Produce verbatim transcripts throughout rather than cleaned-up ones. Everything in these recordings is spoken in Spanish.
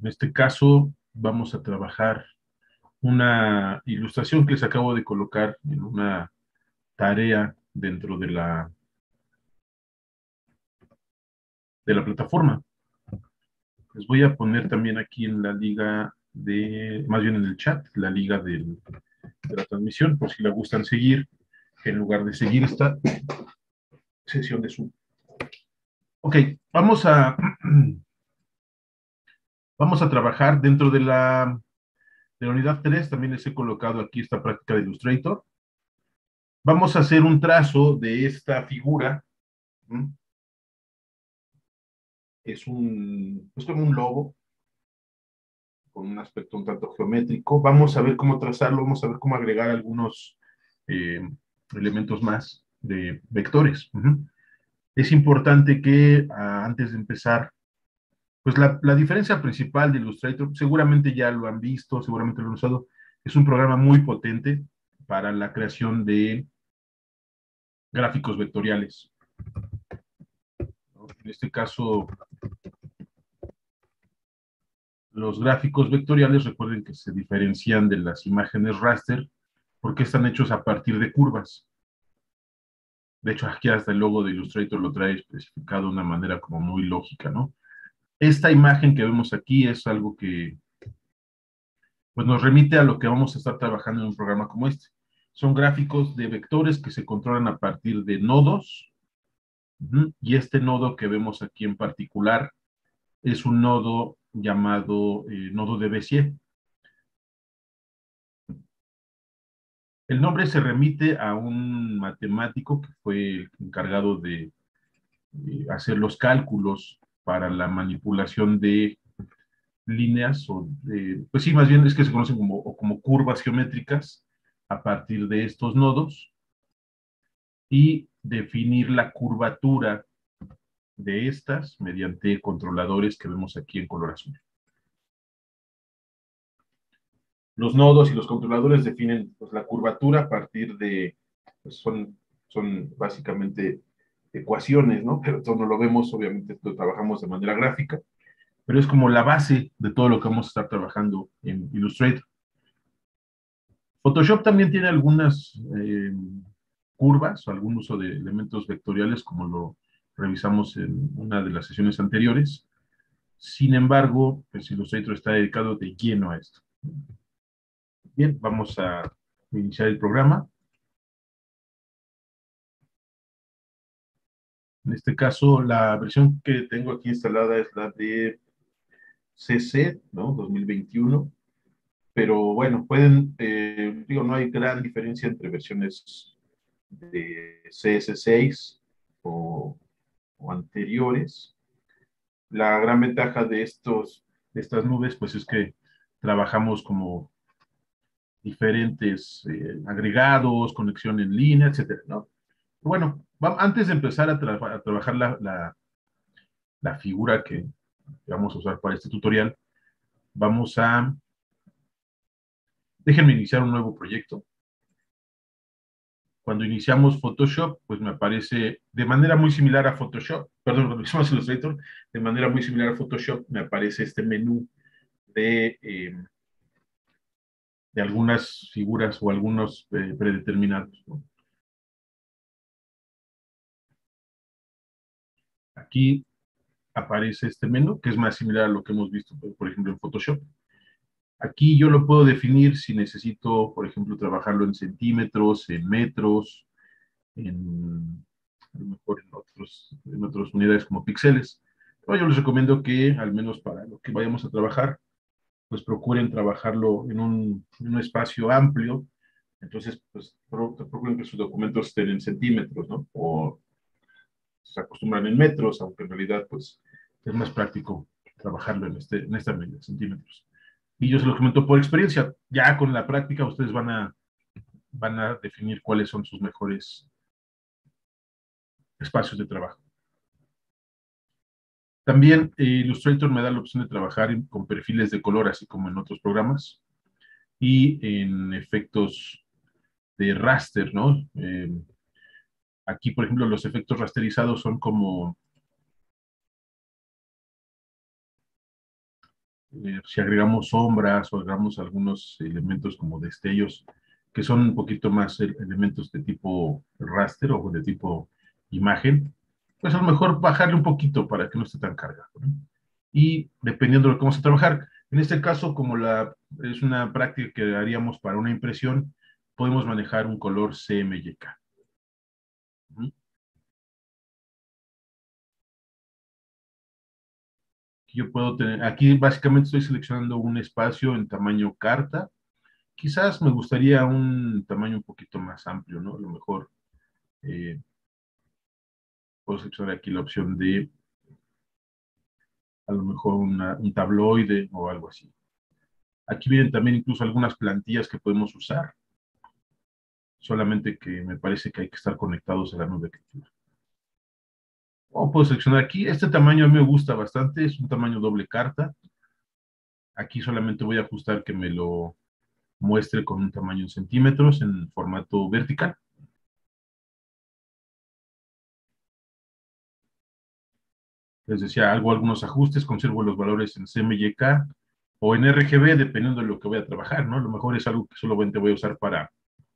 En este caso, vamos a trabajar una ilustración que les acabo de colocar en una tarea dentro de la, de la plataforma. Les voy a poner también aquí en la liga de, más bien en el chat, la liga del, de la transmisión, por si la gustan seguir, en lugar de seguir esta sesión de Zoom. Ok, vamos a, vamos a trabajar dentro de la, de la unidad tres, también les he colocado aquí esta práctica de Illustrator. Vamos a hacer un trazo de esta figura. ¿Mm? Es un, es como un lobo, con un aspecto un tanto geométrico. Vamos a ver cómo trazarlo, vamos a ver cómo agregar algunos eh, elementos más de vectores. Uh-huh. Es importante que ah, antes de empezar, pues la, la diferencia principal de Illustrator, seguramente ya lo han visto, seguramente lo han usado, es un programa muy potente para la creación de gráficos vectoriales. En este caso, los gráficos vectoriales, recuerden que se diferencian de las imágenes raster porque están hechos a partir de curvas. De hecho, aquí hasta el logo de Illustrator lo trae especificado de una manera como muy lógica, ¿no? Esta imagen que vemos aquí es algo que pues, nos remite a lo que vamos a estar trabajando en un programa como este. Son gráficos de vectores que se controlan a partir de nodos, uh-huh, y este nodo que vemos aquí en particular es un nodo llamado eh, nodo de Bézier. El nombre se remite a un matemático que fue encargado de eh, hacer los cálculos para la manipulación de líneas, o de, pues sí, más bien es que se conocen como, o como curvas geométricas a partir de estos nodos, y definir la curvatura de estas mediante controladores que vemos aquí en color azul. Los nodos y los controladores definen pues, la curvatura a partir de, pues, son, son básicamente ecuaciones, ¿no? Pero esto no lo vemos, obviamente lo trabajamos de manera gráfica, pero es como la base de todo lo que vamos a estar trabajando en Illustrator. Photoshop también tiene algunas eh, curvas o algún uso de elementos vectoriales, como lo revisamos en una de las sesiones anteriores. Sin embargo, pues Illustrator está dedicado de lleno a esto. Bien, vamos a iniciar el programa. En este caso, la versión que tengo aquí instalada es la de C C, ¿no? dos mil veintiuno. Pero bueno, pueden, eh, digo, no hay gran diferencia entre versiones de C S seis o, o anteriores. La gran ventaja de, estos, de estas nubes, pues es que trabajamos como diferentes eh, agregados, conexión en línea, etcétera, ¿no? Bueno, va, antes de empezar a, tra a trabajar la, la, la figura que vamos a usar para este tutorial, vamos a, déjenme iniciar un nuevo proyecto. Cuando iniciamos Photoshop, pues me aparece de manera muy similar a Photoshop, perdón, cuando iniciamos Illustrator, de manera muy similar a Photoshop, me aparece este menú de, eh, de algunas figuras o algunos eh, predeterminados, ¿no? Aquí aparece este menú, que es más similar a lo que hemos visto, por ejemplo, en Photoshop. Aquí yo lo puedo definir si necesito, por ejemplo, trabajarlo en centímetros, en metros, en, a lo mejor en, otros, en otras unidades como píxeles. Pero yo les recomiendo que, al menos para lo que vayamos a trabajar, pues procuren trabajarlo en un, en un espacio amplio. Entonces, pues procuren que sus documentos estén en centímetros, ¿no? O se acostumbran en metros, aunque en realidad, pues, es más práctico trabajarlo en, este, en esta medida, centímetros. Y yo se lo comento por experiencia. Ya con la práctica ustedes van a, van a definir cuáles son sus mejores espacios de trabajo. También eh, Illustrator me da la opción de trabajar en, con perfiles de color, así como en otros programas, y en efectos de raster, ¿no? Eh, aquí, por ejemplo, los efectos rasterizados son como eh, si agregamos sombras o agregamos algunos elementos como destellos, que son un poquito más elementos de tipo raster o de tipo imagen, pues a lo mejor bajarle un poquito para que no esté tan cargado, ¿no? Y dependiendo de lo que vamos a trabajar, en este caso, como la, es una práctica que haríamos para una impresión, podemos manejar un color C M Y K. ¿Mm? Yo puedo tener, aquí básicamente estoy seleccionando un espacio en tamaño carta. Quizás me gustaría un tamaño un poquito más amplio, ¿no? A lo mejor eh, puedo seleccionar aquí la opción de a lo mejor una, un tabloide o algo así. Aquí vienen también incluso algunas plantillas que podemos usar, solamente que me parece que hay que estar conectados a la nube de escritura. O puedo seleccionar aquí, este tamaño a mí me gusta bastante, es un tamaño doble carta. Aquí solamente voy a ajustar que me lo muestre con un tamaño en centímetros en formato vertical. Les decía, hago algunos ajustes, conservo los valores en C M Y K o en R G B, dependiendo de lo que voy a trabajar, ¿no? A lo mejor es algo que solamente voy a usar para,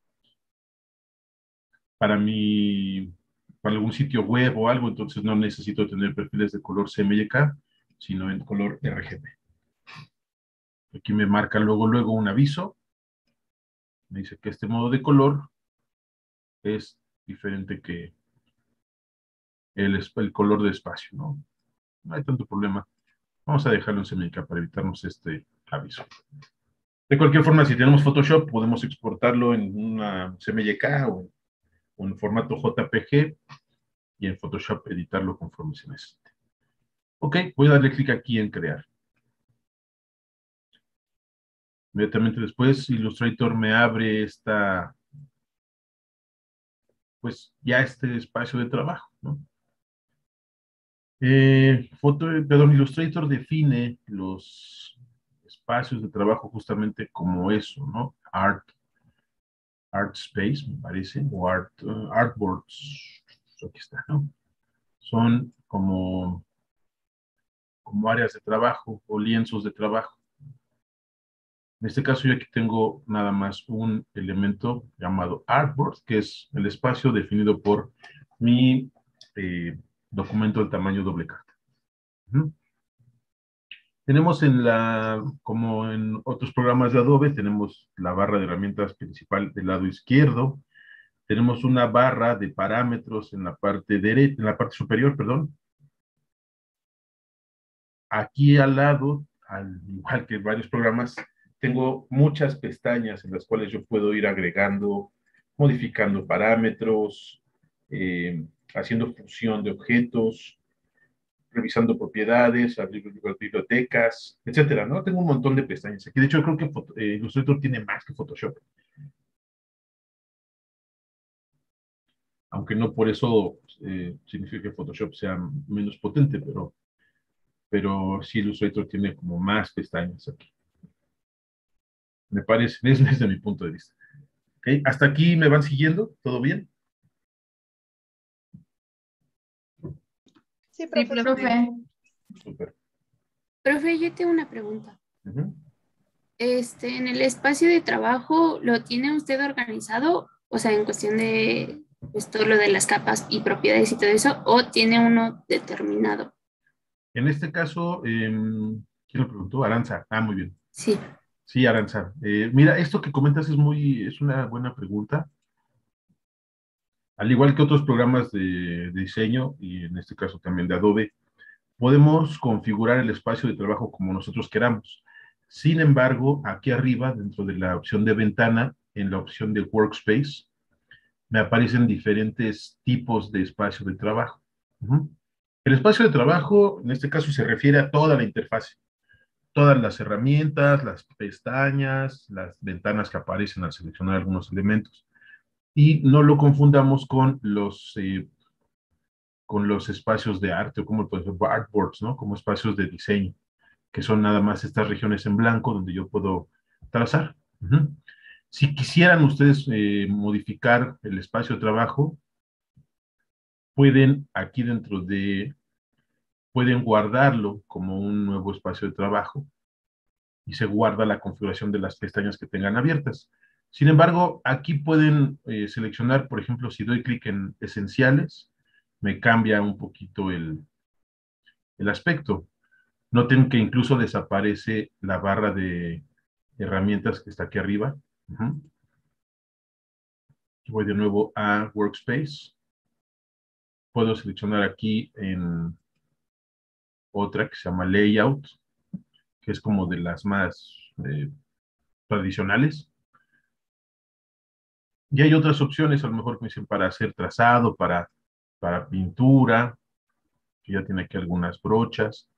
para mi, para algún sitio web o algo, entonces no necesito tener perfiles de color C M Y K, sino en color R G B. Aquí me marca luego, luego un aviso. Me dice que este modo de color es diferente que el, el color de espacio, ¿no? No hay tanto problema. Vamos a dejarlo en C M Y K para evitarnos este aviso. De cualquier forma, si tenemos Photoshop, podemos exportarlo en una C M Y K o, o en formato J P G y en Photoshop editarlo conforme se necesite. Ok, voy a darle clic aquí en crear. Inmediatamente después, Illustrator me abre esta, pues ya este espacio de trabajo, ¿no? Eh, foto, perdón, Illustrator define los espacios de trabajo justamente como eso, ¿no? Art, art space, me parece, o art, uh, artboards, aquí está, ¿no? Son como, como áreas de trabajo o lienzos de trabajo. En este caso yo aquí tengo nada más un elemento llamado artboard, que es el espacio definido por mi eh, documento de tamaño doble carta. Uh-huh. Tenemos en la, como en otros programas de Adobe, tenemos la barra de herramientas principal del lado izquierdo. Tenemos una barra de parámetros en la parte derecha, en la parte superior, perdón. Aquí al lado, al igual que varios programas, tengo muchas pestañas en las cuales yo puedo ir agregando, modificando parámetros, eh, haciendo fusión de objetos, revisando propiedades, abrir bibliotecas, etcétera, ¿no? Tengo un montón de pestañas aquí. De hecho, creo que eh, Illustrator tiene más que Photoshop. Aunque no por eso eh, significa que Photoshop sea menos potente, pero, pero sí Illustrator tiene como más pestañas aquí. Me parece, es desde mi punto de vista. ¿Okay? ¿Hasta aquí me van siguiendo? ¿Todo bien? Sí, profe. Sí, profe. Súper. Profe, yo tengo una pregunta. Uh-huh. Este, en el espacio de trabajo, ¿lo tiene usted organizado? O sea, en cuestión de pues, todo lo de las capas y propiedades y todo eso, ¿o tiene uno determinado? En este caso, eh, ¿quién lo preguntó? Aranza. Ah, muy bien. Sí. Sí, Aranza. Eh, mira, esto que comentas es muy, es una buena pregunta. Al igual que otros programas de, de diseño, y en este caso también de Adobe, podemos configurar el espacio de trabajo como nosotros queramos. Sin embargo, aquí arriba, dentro de la opción de ventana, en la opción de Workspace, me aparecen diferentes tipos de espacio de trabajo. Uh-huh. El espacio de trabajo, en este caso, se refiere a toda la interfase. Todas las herramientas, las pestañas, las ventanas que aparecen al seleccionar algunos elementos. Y no lo confundamos con los, eh, con los espacios de arte, o como por ejemplo artboards, ¿no? Como espacios de diseño, que son nada más estas regiones en blanco donde yo puedo trazar. Uh-huh. Si quisieran ustedes eh, modificar el espacio de trabajo, pueden aquí dentro de, pueden guardarlo como un nuevo espacio de trabajo y se guarda la configuración de las pestañas que tengan abiertas. Sin embargo, aquí pueden eh, seleccionar, por ejemplo, si doy clic en esenciales, me cambia un poquito el, el aspecto. Noten que incluso desaparece la barra de herramientas que está aquí arriba. Uh-huh. Voy de nuevo a Workspace. Puedo seleccionar aquí en otra que se llama Layout, que es como de las más eh, tradicionales. Y hay otras opciones, a lo mejor que me dicen para hacer trazado, para, para pintura, que ya tiene aquí algunas brochas.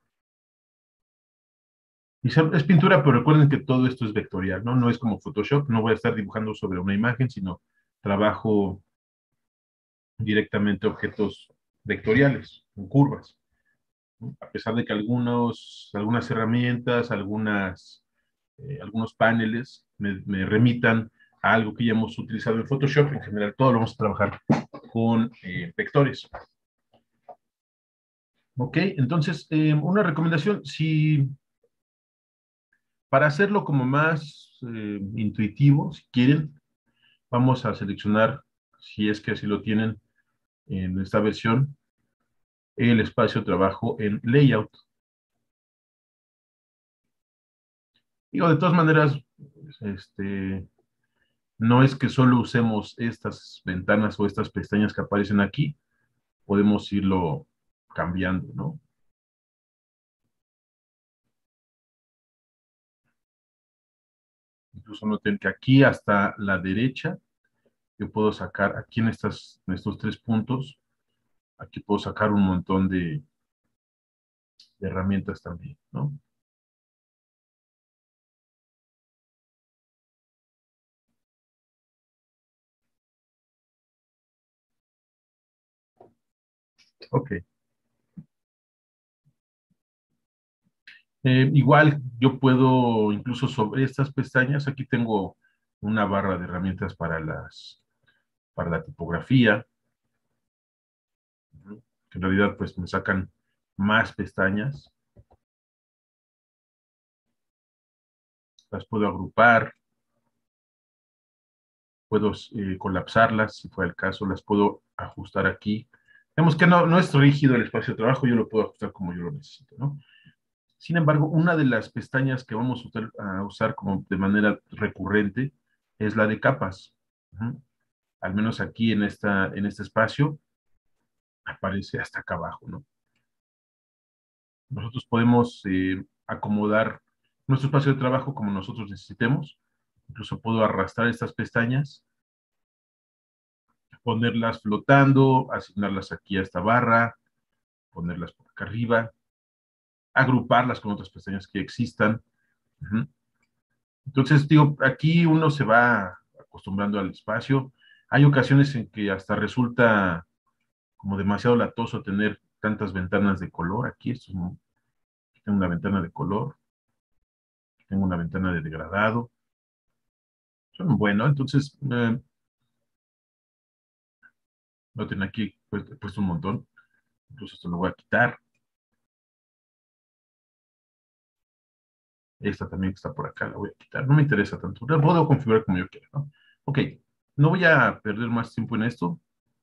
Y es pintura, pero recuerden que todo esto es vectorial, ¿no? No es como Photoshop, no voy a estar dibujando sobre una imagen, sino trabajo directamente objetos vectoriales, en curvas. A pesar de que algunos, algunas herramientas, algunas, eh, algunos paneles me, me, remitan a algo que ya hemos utilizado en Photoshop, en general todo lo vamos a trabajar con eh, vectores. Ok, entonces, eh, una recomendación, si para hacerlo como más eh, intuitivo, si quieren, vamos a seleccionar, si es que así lo tienen en esta versión, el espacio de trabajo en Layout. Digo, de todas maneras, este, no es que solo usemos estas ventanas o estas pestañas que aparecen aquí, podemos irlo cambiando, ¿no? Incluso noten que aquí hasta la derecha, yo puedo sacar aquí en, estas, en estos tres puntos, aquí puedo sacar un montón de, de herramientas también, ¿no? Ok. Eh, igual yo puedo, incluso sobre estas pestañas, aquí tengo una barra de herramientas para, las, para la tipografía, ¿no? Que en realidad pues me sacan más pestañas. Las puedo agrupar, puedo eh, colapsarlas, si fuera el caso, las puedo ajustar aquí. Vemos que no, no es rígido el espacio de trabajo, yo lo puedo ajustar como yo lo necesito, ¿no? Sin embargo, una de las pestañas que vamos a usar, a usar como de manera recurrente es la de capas. Uh-huh. Al menos aquí en, esta, en este espacio aparece hasta acá abajo, ¿no? Nosotros podemos eh, acomodar nuestro espacio de trabajo como nosotros necesitemos. Incluso puedo arrastrar estas pestañas, ponerlas flotando, asignarlas aquí a esta barra, ponerlas por acá arriba, agruparlas con otras pestañas que existan. Uh-huh. Entonces, digo, aquí uno se va acostumbrando al espacio. Hay ocasiones en que hasta resulta como demasiado latoso tener tantas ventanas de color. Aquí, esto es un, tengo una ventana de color, tengo una ventana de degradado. Son bueno, entonces, eh, lo tengo aquí pues, he puesto un montón. Incluso esto lo voy a quitar. Esta también que está por acá la voy a quitar. No me interesa tanto. La puedo configurar como yo quiera, ¿no? Ok, no voy a perder más tiempo en esto.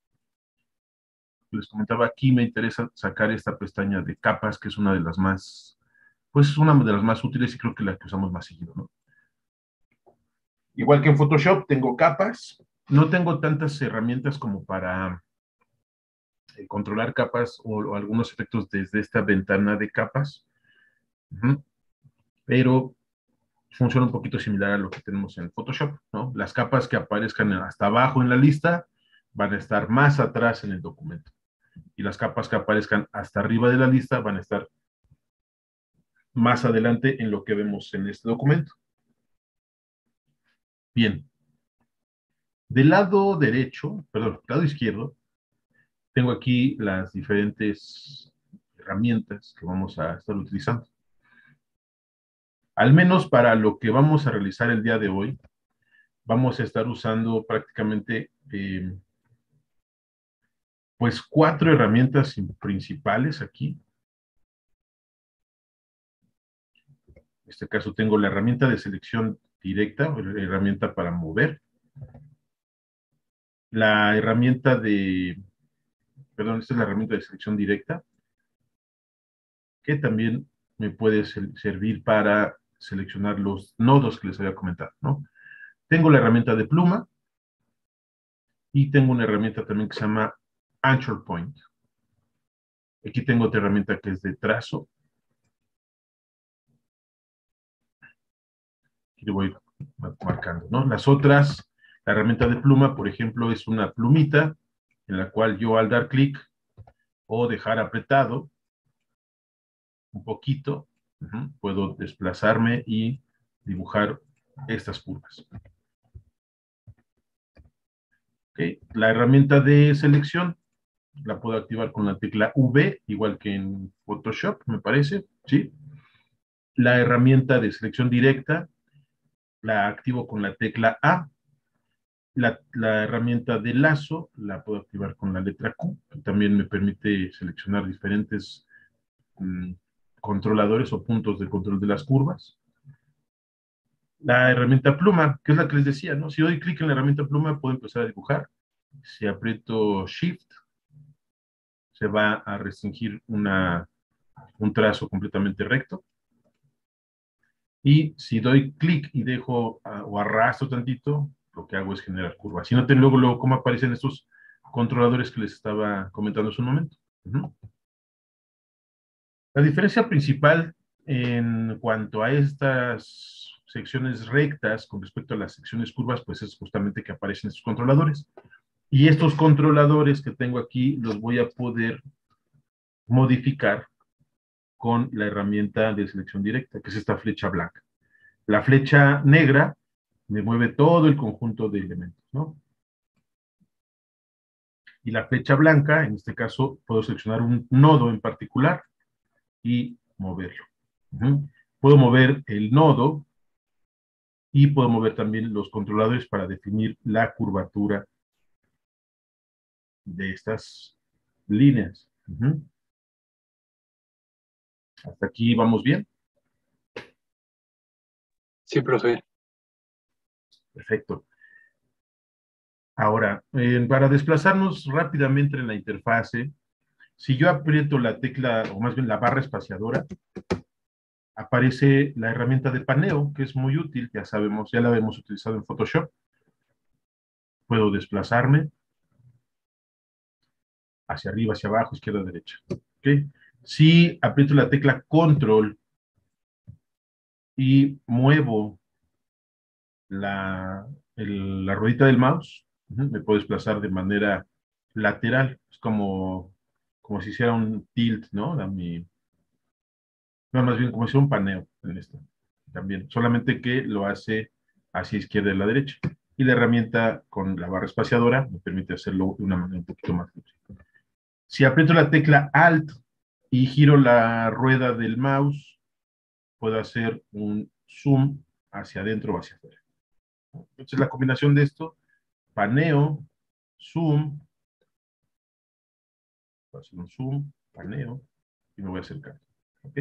Les comentaba, aquí me interesa sacar esta pestaña de capas, que es una de las más, pues una de las más útiles y creo que la que usamos más seguido, ¿no? Igual que en Photoshop, tengo capas. No tengo tantas herramientas como para eh, controlar capas o, o, algunos efectos desde esta ventana de capas. Uh-huh. Pero funciona un poquito similar a lo que tenemos en Photoshop, ¿no? Las capas que aparezcan hasta abajo en la lista van a estar más atrás en el documento. Y las capas que aparezcan hasta arriba de la lista van a estar más adelante en lo que vemos en este documento. Bien. Del lado derecho, perdón, del lado izquierdo, tengo aquí las diferentes herramientas que vamos a estar utilizando. Al menos para lo que vamos a realizar el día de hoy, vamos a estar usando prácticamente eh, pues cuatro herramientas principales aquí. En este caso tengo la herramienta de selección directa, la herramienta para mover, la herramienta de, perdón, esta es la herramienta de selección directa, que también me puede servir para seleccionar los nodos que les había comentado, ¿no? Tengo la herramienta de pluma y tengo una herramienta también que se llama Anchor Point. Aquí tengo otra herramienta que es de trazo. Y le voy marcando, ¿no? Las otras, la herramienta de pluma, por ejemplo, es una plumita en la cual yo al dar clic o dejar apretado un poquito, uh-huh, puedo desplazarme y dibujar estas curvas. Okay. La herramienta de selección la puedo activar con la tecla V, igual que en Photoshop, me parece, ¿sí? La herramienta de selección directa la activo con la tecla A. La, la herramienta de lazo la puedo activar con la letra Q, que también me permite seleccionar diferentes um, controladores o puntos de control de las curvas. La herramienta pluma, que es la que les decía, ¿no? Si doy clic en la herramienta pluma, puedo empezar a dibujar. Si aprieto Shift, se va a restringir una, un trazo completamente recto. Y si doy clic y dejo uh, o arrastro tantito, lo que hago es generar curvas. Si noten luego, luego cómo aparecen estos controladores que les estaba comentando hace un momento. Uh-huh. La diferencia principal en cuanto a estas secciones rectas con respecto a las secciones curvas, pues es justamente que aparecen estos controladores. Y estos controladores que tengo aquí los voy a poder modificar con la herramienta de selección directa, que es esta flecha blanca. La flecha negra me mueve todo el conjunto de elementos, ¿no? Y la flecha blanca, en este caso, puedo seleccionar un nodo en particular y moverlo. Uh-huh. Puedo mover el nodo y puedo mover también los controladores para definir la curvatura de estas líneas. Uh-huh. Hasta aquí vamos bien. Sí, profe. Perfecto. Ahora, eh, para desplazarnos rápidamente en la interfase, si yo aprieto la tecla, o más bien la barra espaciadora, aparece la herramienta de paneo, que es muy útil, ya sabemos, ya la hemos utilizado en Photoshop. Puedo desplazarme hacia arriba, hacia abajo, izquierda, derecha. ¿Okay? Si aprieto la tecla Control y muevo la, el, la ruedita del mouse, uh-huh, me puedo desplazar de manera lateral. Es como, como si hiciera un tilt, ¿no? A mi, no, más bien como si fuera un paneo en esto. También, solamente que lo hace hacia izquierda y la derecha. Y la herramienta con la barra espaciadora me permite hacerlo de una manera un poquito más flexible. Si aprieto la tecla Alt y giro la rueda del mouse, puedo hacer un zoom hacia adentro o hacia afuera. Entonces la combinación de esto, paneo, zoom, voy a hacer un zoom, paneo, y me voy a acercar. ¿Ok?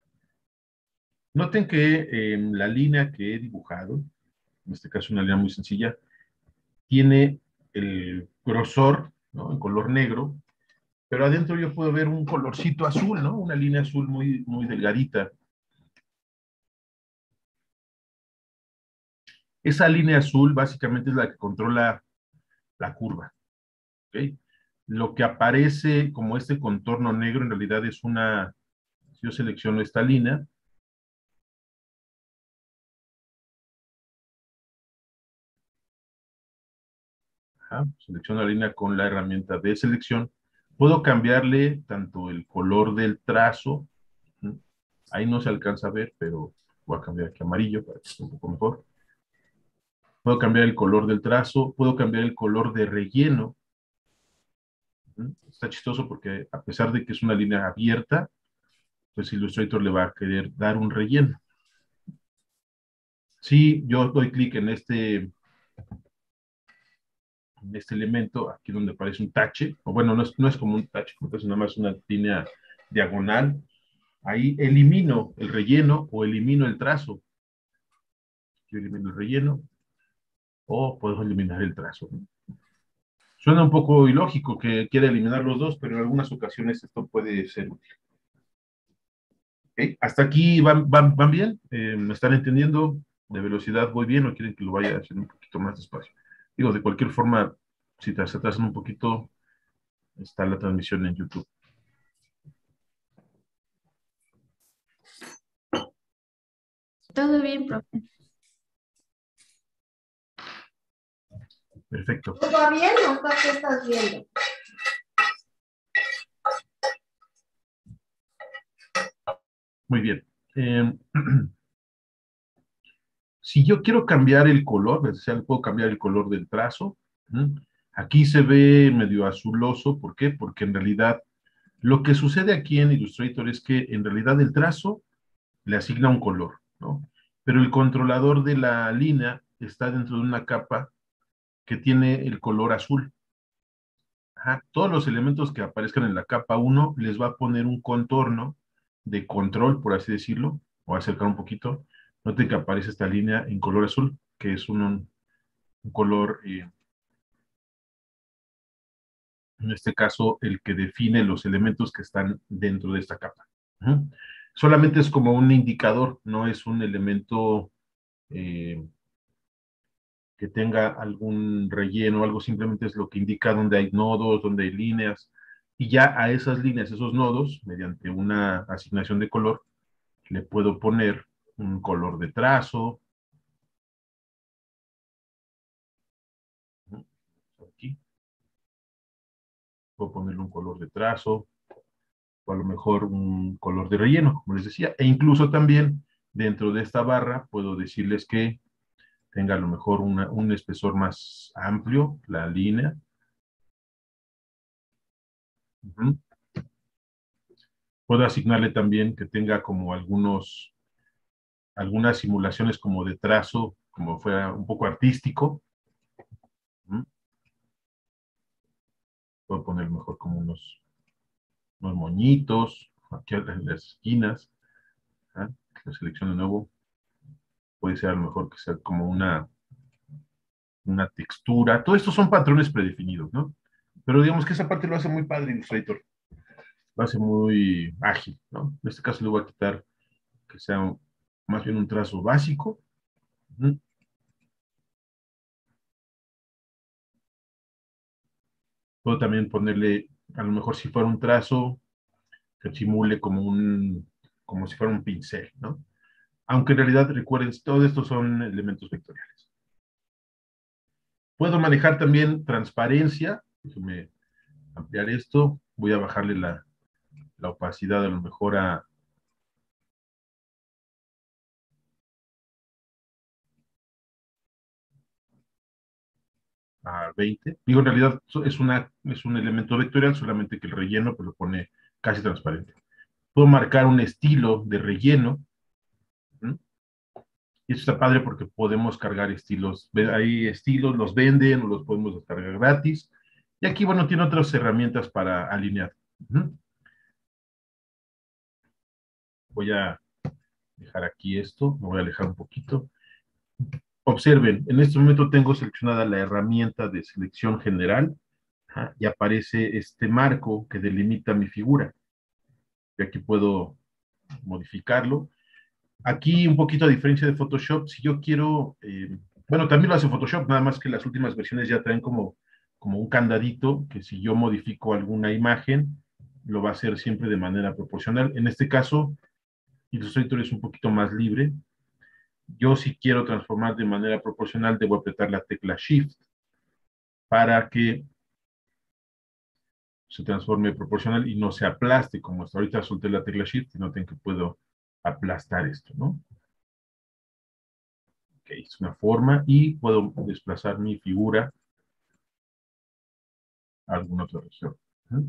Noten que eh, la línea que he dibujado, en este caso una línea muy sencilla, tiene el grosor, ¿no?, en color negro, pero adentro yo puedo ver un colorcito azul, ¿no? Una línea azul muy, muy delgadita. Esa línea azul básicamente es la que controla la curva. ¿Okay? Lo que aparece como este contorno negro en realidad es una, si yo selecciono esta línea, ajá, selecciono la línea con la herramienta de selección, puedo cambiarle tanto el color del trazo, ¿sí? Ahí no se alcanza a ver, pero voy a cambiar aquí a amarillo para que esté un poco mejor. Puedo cambiar el color del trazo, puedo cambiar el color de relleno. Está chistoso porque a pesar de que es una línea abierta, pues Illustrator le va a querer dar un relleno. Si yo doy clic en este, en este elemento, aquí donde aparece un tache, o bueno, no es, no es como un tache, es nada más una línea diagonal, Ahí elimino el relleno o elimino el trazo. Yo elimino el relleno o puedo eliminar el trazo. Suena un poco ilógico que quiera eliminar los dos, pero en algunas ocasiones esto puede ser útil. ¿Okay? ¿Hasta aquí van, van, van bien? Eh, ¿Me están entendiendo? ¿De velocidad voy bien o quieren que lo vaya haciendo un poquito más despacio? Digo, de cualquier forma, si te atrasan un poquito, está la transmisión en YouTube. Todo bien, profe. Perfecto. ¿Todo va bien o qué estás viendo? Muy bien. Eh, si yo quiero cambiar el color, o sea, puedo cambiar el color del trazo. ¿Mm? Aquí se ve medio azuloso. ¿Por qué? Porque en realidad lo que sucede aquí en Illustrator es que en realidad el trazo le asigna un color, ¿no? Pero el controlador de la línea está dentro de una capa que tiene el color azul. Ajá. Todos los elementos que aparezcan en la capa uno les va a poner un contorno de control, por así decirlo. Voy a acercar un poquito. Noten que aparece esta línea en color azul, que es un, un color, eh, en este caso, el que define los elementos que están dentro de esta capa. Ujú. Solamente es como un indicador, no es un elemento eh, que tenga algún relleno, algo, simplemente es lo que indica dónde hay nodos, dónde hay líneas, y ya a esas líneas, esos nodos, mediante una asignación de color, le puedo poner un color de trazo. Aquí puedo ponerle un color de trazo, o a lo mejor un color de relleno, como les decía, e incluso también dentro de esta barra puedo decirles que tenga a lo mejor una, un espesor más amplio, la línea. Uh-huh. Puedo asignarle también que tenga como algunos, algunas simulaciones como de trazo, como fuera un poco artístico. Uh-huh. Puedo poner mejor como unos, unos moñitos, aquí en las esquinas. ¿Ah? Lo selecciono de nuevo. Puede ser a lo mejor que sea como una, una textura. Todo esto son patrones predefinidos, ¿no? Pero digamos que esa parte lo hace muy padre Illustrator. Lo hace muy ágil, ¿no? En este caso le voy a quitar que sea un, más bien un trazo básico. Uh-huh. Puedo también ponerle, a lo mejor si fuera un trazo, que simule como un, como si fuera un pincel, ¿no? Aunque en realidad, recuerden, todos estos son elementos vectoriales. Puedo manejar también transparencia. Déjenme ampliar esto. Voy a bajarle la, la opacidad a lo mejor a, a veinte. Digo, en realidad es, una, es un elemento vectorial, solamente que el relleno pues, lo pone casi transparente. Puedo marcar un estilo de relleno. ¿Mm? Y esto está padre porque podemos cargar estilos. Hay estilos, los venden o los podemos descargar gratis. Y aquí, bueno, tiene otras herramientas para alinear. Uh-huh. Voy a dejar aquí esto, me voy a alejar un poquito. Observen, en este momento tengo seleccionada la herramienta de selección general. Ajá, y aparece este marco que delimita mi figura. Y aquí puedo modificarlo. Aquí un poquito a diferencia de Photoshop, si yo quiero, eh, bueno, también lo hace Photoshop, nada más que las últimas versiones ya traen como, como un candadito que si yo modifico alguna imagen, lo va a hacer siempre de manera proporcional. En este caso, Illustrator es un poquito más libre. Yo si quiero transformar de manera proporcional, debo apretar la tecla Shift para que se transforme proporcional y no se aplaste, como hasta ahorita solté la tecla Shift y noten que puedo aplastar esto, ¿no? Ok, es una forma y puedo desplazar mi figura a alguna otra región. ¿Mm?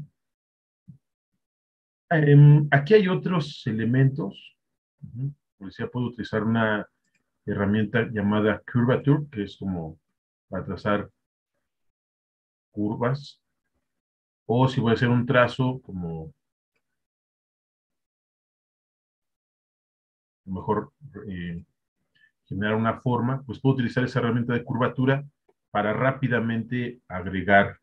Eh, aquí hay otros elementos. Uh-huh. Por decía, puedo utilizar una herramienta llamada Curvature, que es como para trazar curvas. O si voy a hacer un trazo como a lo mejor eh, generar una forma, pues puedo utilizar esa herramienta de curvatura para rápidamente agregar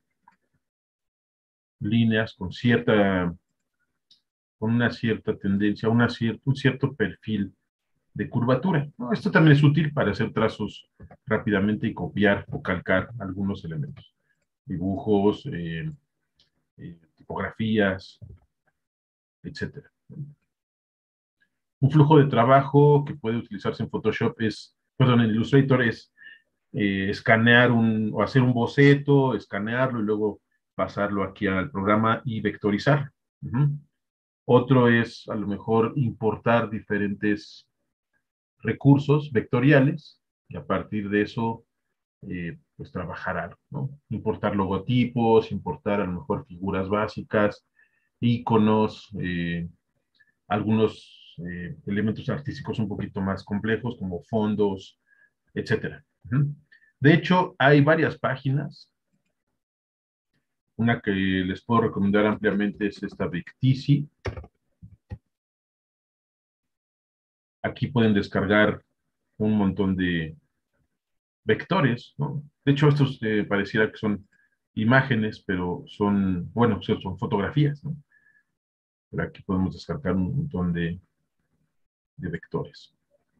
líneas con cierta, con una cierta tendencia, una cier un cierto perfil de curvatura, ¿no? Esto también es útil para hacer trazos rápidamente y copiar o calcar algunos elementos, dibujos, eh, eh, tipografías, etcétera. Un flujo de trabajo que puede utilizarse en Photoshop es, perdón, en Illustrator es eh, escanear un, o hacer un boceto, escanearlo y luego pasarlo aquí al programa y vectorizar. Uh-huh. Otro es a lo mejor importar diferentes recursos vectoriales y a partir de eso eh, pues trabajar algo, ¿no? Importar logotipos, importar a lo mejor figuras básicas, iconos, eh, algunos eh, elementos artísticos un poquito más complejos como fondos, etcétera. Uh-huh. De hecho, hay varias páginas. Una que les puedo recomendar ampliamente es esta Vectisi. Aquí pueden descargar un montón de vectores, ¿no? De hecho, estos eh, pareciera que son imágenes, pero son, bueno, son fotografías, ¿no? Pero aquí podemos descargar un montón de, de vectores.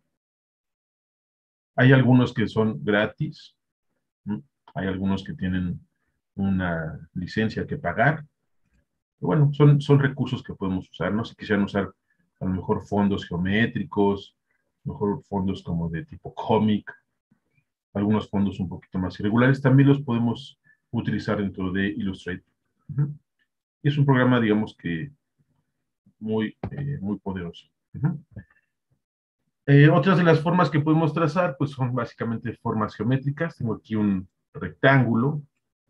Hay algunos que son gratis, ¿no? Hay algunos que tienen una licencia que pagar. Bueno, son, son recursos que podemos usar, ¿no? Si quisieran usar a lo mejor fondos geométricos, a lo mejor fondos como de tipo cómic, algunos fondos un poquito más irregulares, también los podemos utilizar dentro de Illustrator. Uh-huh. Y es un programa, digamos que muy, eh, muy poderoso. Uh-huh. Eh, otras de las formas que podemos trazar, pues son básicamente formas geométricas. Tengo aquí un rectángulo.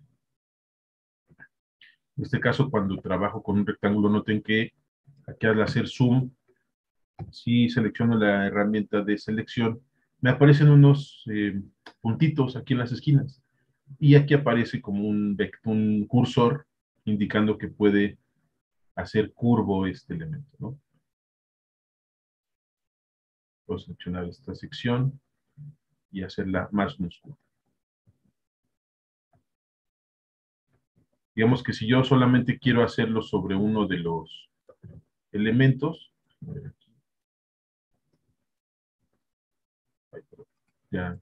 En este caso, cuando trabajo con un rectángulo, noten que aquí al hacer zoom, si selecciono la herramienta de selección, me aparecen unos eh, puntitos aquí en las esquinas. Y aquí aparece como un, un cursor indicando que puede hacer curvo este elemento, ¿no? Puedo seleccionar esta sección y hacerla más minúscula. Digamos que si yo solamente quiero hacerlo sobre uno de los elementos, ya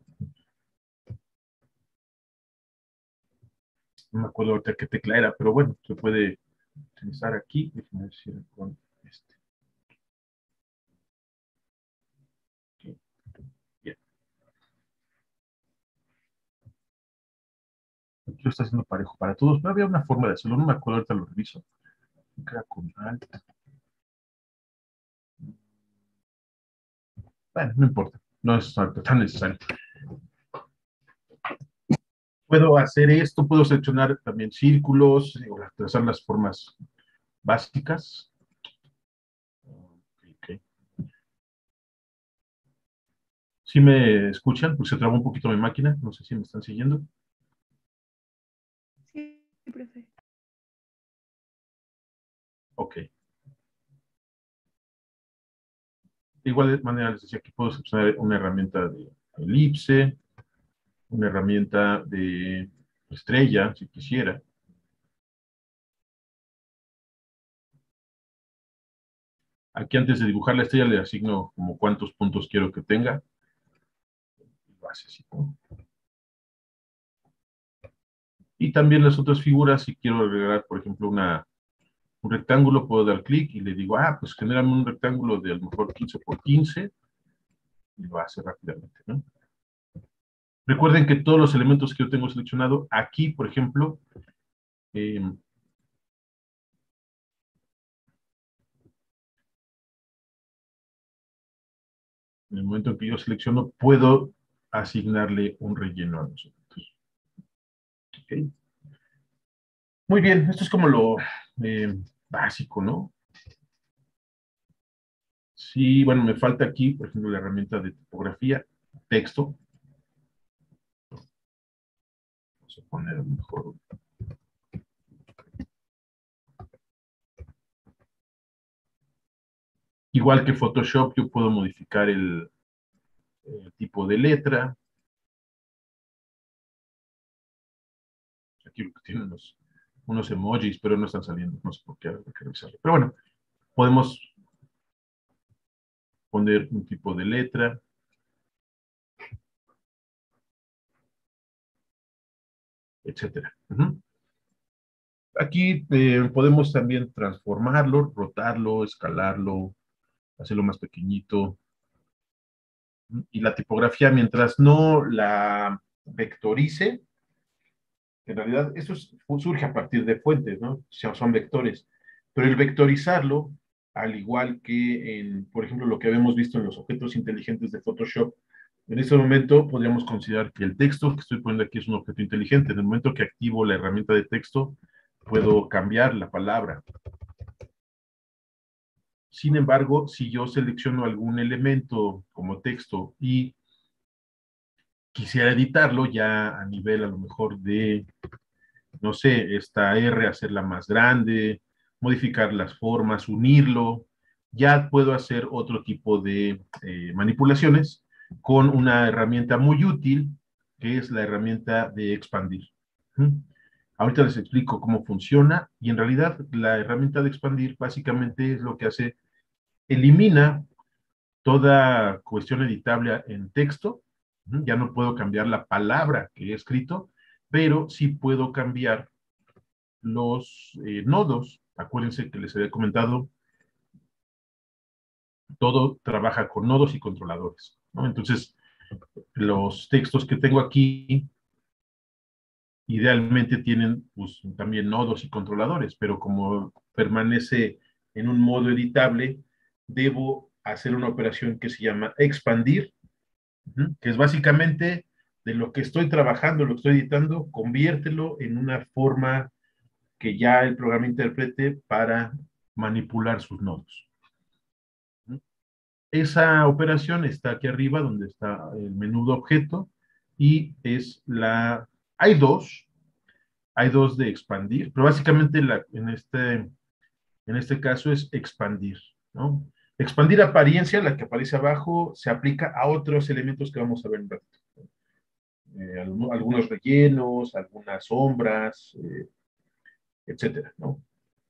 no me acuerdo ahorita qué tecla era, pero bueno, se puede utilizar aquí. Déjenme decir con este. Okay. Bien. Aquí lo está haciendo parejo para todos, pero había una forma de hacerlo, no me acuerdo, ahorita lo reviso. Era con alt. Bueno, no importa, no es tan necesario. Puedo hacer esto, puedo seleccionar también círculos, o trazar las formas básicas. Okay. ¿Sí me escuchan? Pues se trabó un poquito mi máquina, no sé si me están siguiendo. Sí, profe. Ok. De igual manera les decía que puedo seleccionar una herramienta de elipse, una herramienta de estrella, si quisiera. Aquí antes de dibujar la estrella le asigno como cuántos puntos quiero que tenga. Y también las otras figuras, si quiero agregar, por ejemplo, una, un rectángulo, puedo dar clic y le digo, ah, pues genérame un rectángulo de a lo mejor quince por quince y lo hace rápidamente, ¿no? Recuerden que todos los elementos que yo tengo seleccionado, aquí, por ejemplo, eh, en el momento en que yo selecciono, puedo asignarle un relleno a los elementos. Okay. Muy bien, esto es como lo eh, básico, ¿no? Sí, bueno, me falta aquí, por ejemplo, la herramienta de tipografía, texto. Vamos a poner a lo mejor. Igual que Photoshop, yo puedo modificar el, el tipo de letra. Aquí tiene unos, unos emojis, pero no están saliendo. No sé por qué, hay que revisarlo. Pero bueno, podemos poner un tipo de letra. Etcétera. Uh-huh. Aquí eh, podemos también transformarlo, rotarlo, escalarlo, hacerlo más pequeñito. Y la tipografía, mientras no la vectorice, en realidad eso es, surge a partir de fuentes, ¿no? Son vectores. Pero el vectorizarlo, al igual que en, por ejemplo, lo que habíamos visto en los objetos inteligentes de Photoshop, en este momento podríamos considerar que el texto que estoy poniendo aquí es un objeto inteligente. En el momento que activo la herramienta de texto, puedo cambiar la palabra. Sin embargo, si yo selecciono algún elemento como texto y quisiera editarlo ya a nivel a lo mejor de, no sé, esta R, hacerla más grande, modificar las formas, unirlo, ya puedo hacer otro tipo de eh, manipulaciones con una herramienta muy útil, que es la herramienta de expandir. ¿Mm? Ahorita les explico cómo funciona y en realidad la herramienta de expandir básicamente es lo que hace, elimina toda cuestión editable en texto. Ya no puedo cambiar la palabra que he escrito, pero sí puedo cambiar los eh, nodos. Acuérdense que les había comentado, todo trabaja con nodos y controladores, ¿no? Entonces, los textos que tengo aquí idealmente tienen pues, también nodos y controladores, pero como permanece en un modo editable, debo hacer una operación que se llama expandir, que es básicamente de lo que estoy trabajando, lo que estoy editando, conviértelo en una forma que ya el programa interprete para manipular sus nodos. Esa operación está aquí arriba, donde está el menú de objeto, y es la... Hay dos, hay dos de expandir, pero básicamente la, en, este, en este caso es expandir, ¿no? Expandir apariencia, la que aparece abajo, se aplica a otros elementos que vamos a ver en un ratito. Eh, algunos rellenos, algunas sombras, eh, etcétera, ¿no?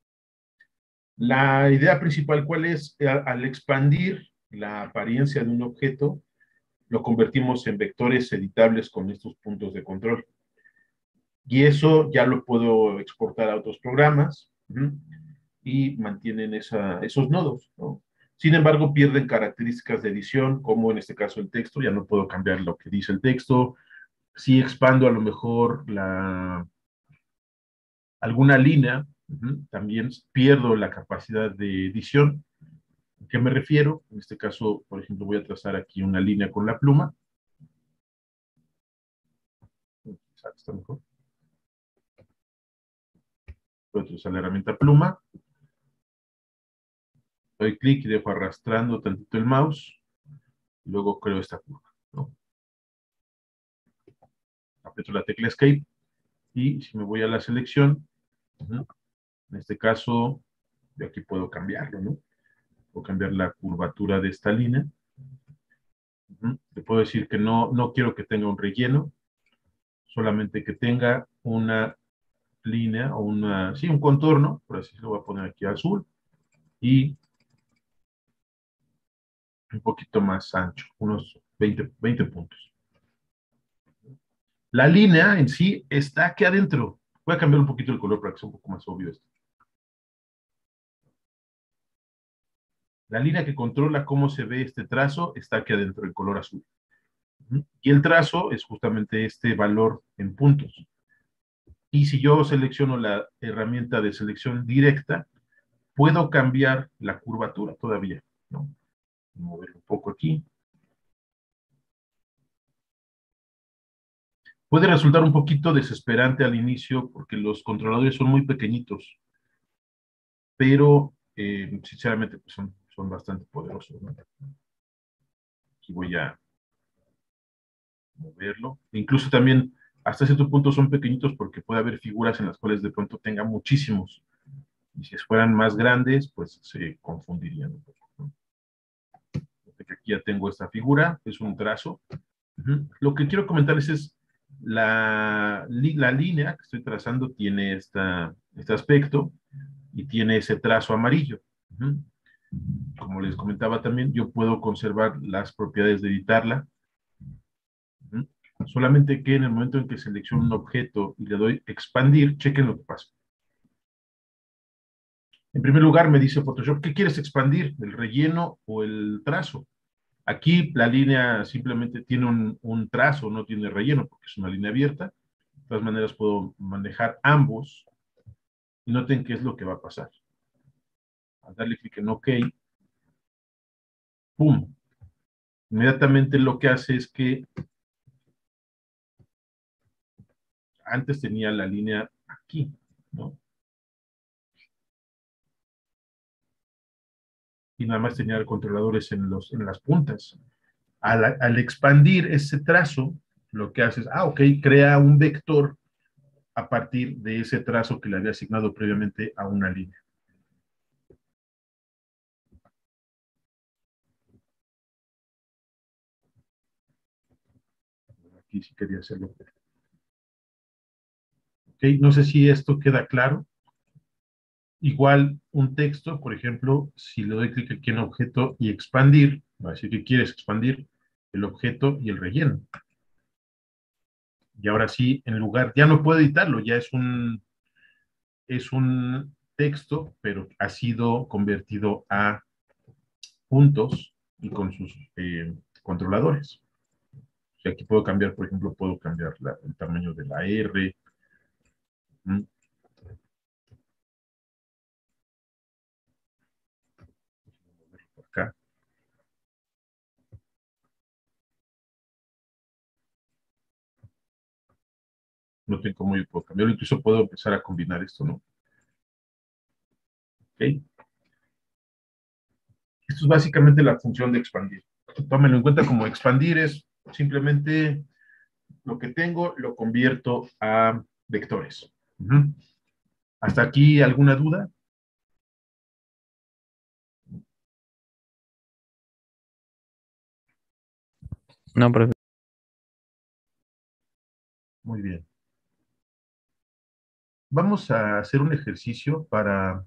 La idea principal, ¿cuál es? Al expandir la apariencia de un objeto, lo convertimos en vectores editables con estos puntos de control. Y eso ya lo puedo exportar a otros programas, ¿sí? Y mantienen esa, esos nodos, ¿no? Sin embargo, pierden características de edición, como en este caso el texto, ya no puedo cambiar lo que dice el texto. Si expando a lo mejor la, alguna línea, uh-huh, también pierdo la capacidad de edición. ¿A qué me refiero? En este caso, por ejemplo, voy a trazar aquí una línea con la pluma. Está mejor. Voy a utilizar la herramienta pluma. Doy clic y dejo arrastrando tantito el mouse. Y luego creo esta curva, ¿no? Aprieto la tecla Escape. Y si me voy a la selección, uh-huh, en este caso, yo aquí puedo cambiarlo, ¿no? Puedo cambiar la curvatura de esta línea. Uh-huh. Le puedo decir que no, no quiero que tenga un relleno, solamente que tenga una línea o una, sí, un contorno, por así lo voy a poner aquí azul, y un poquito más ancho, unos veinte, veinte puntos. La línea en sí está aquí adentro. Voy a cambiar un poquito el color para que sea un poco más obvio esto. La línea que controla cómo se ve este trazo está aquí adentro, el color azul. Y el trazo es justamente este valor en puntos. Y si yo selecciono la herramienta de selección directa, puedo cambiar la curvatura todavía, ¿no? Moverlo un poco aquí. Puede resultar un poquito desesperante al inicio porque los controladores son muy pequeñitos, pero eh, sinceramente pues son, son bastante poderosos, ¿no? Aquí voy a moverlo. Incluso también hasta cierto punto son pequeñitos porque puede haber figuras en las cuales de pronto tenga muchísimos. Y si fueran más grandes, pues se confundirían un poco, ¿no? Aquí ya tengo esta figura, es un trazo. Uh-huh. Lo que quiero comentarles es la, la línea que estoy trazando tiene esta, este aspecto y tiene ese trazo amarillo. Uh-huh. Como les comentaba también, yo puedo conservar las propiedades de editarla. Uh-huh. Solamente que en el momento en que selecciono un objeto y le doy expandir, chequen lo que pasa. En primer lugar, me dice Photoshop, ¿qué quieres expandir? ¿El relleno o el trazo? Aquí la línea simplemente tiene un, un trazo, no tiene relleno, porque es una línea abierta. De todas maneras, puedo manejar ambos. Y noten qué es lo que va a pasar. Al darle clic en OK, ¡pum! Inmediatamente lo que hace es que antes tenía la línea aquí, ¿no? Y nada más tenía controladores en, los, en las puntas. Al, al expandir ese trazo, lo que hace es, ah, ok, crea un vector a partir de ese trazo que le había asignado previamente a una línea. Aquí sí quería hacerlo. Ok, no sé si esto queda claro. Igual un texto, por ejemplo, si le doy clic aquí en objeto y expandir, va a decir que quieres expandir el objeto y el relleno. Y ahora sí, en lugar, ya no puedo editarlo, ya es un, es un texto, pero ha sido convertido a puntos y con sus eh, controladores. O sea, aquí puedo cambiar, por ejemplo, puedo cambiar la, el tamaño de la R. ¿Mm? Por acá. No tengo cómo yo puedo cambiarlo. Incluso puedo empezar a combinar esto, ¿no? Ok. Esto es básicamente la función de expandir. Tómenlo en cuenta como expandir es simplemente lo que tengo, lo convierto a vectores. Uh-huh. ¿Hasta aquí alguna duda? No, profe. Muy bien. Vamos a hacer un ejercicio para,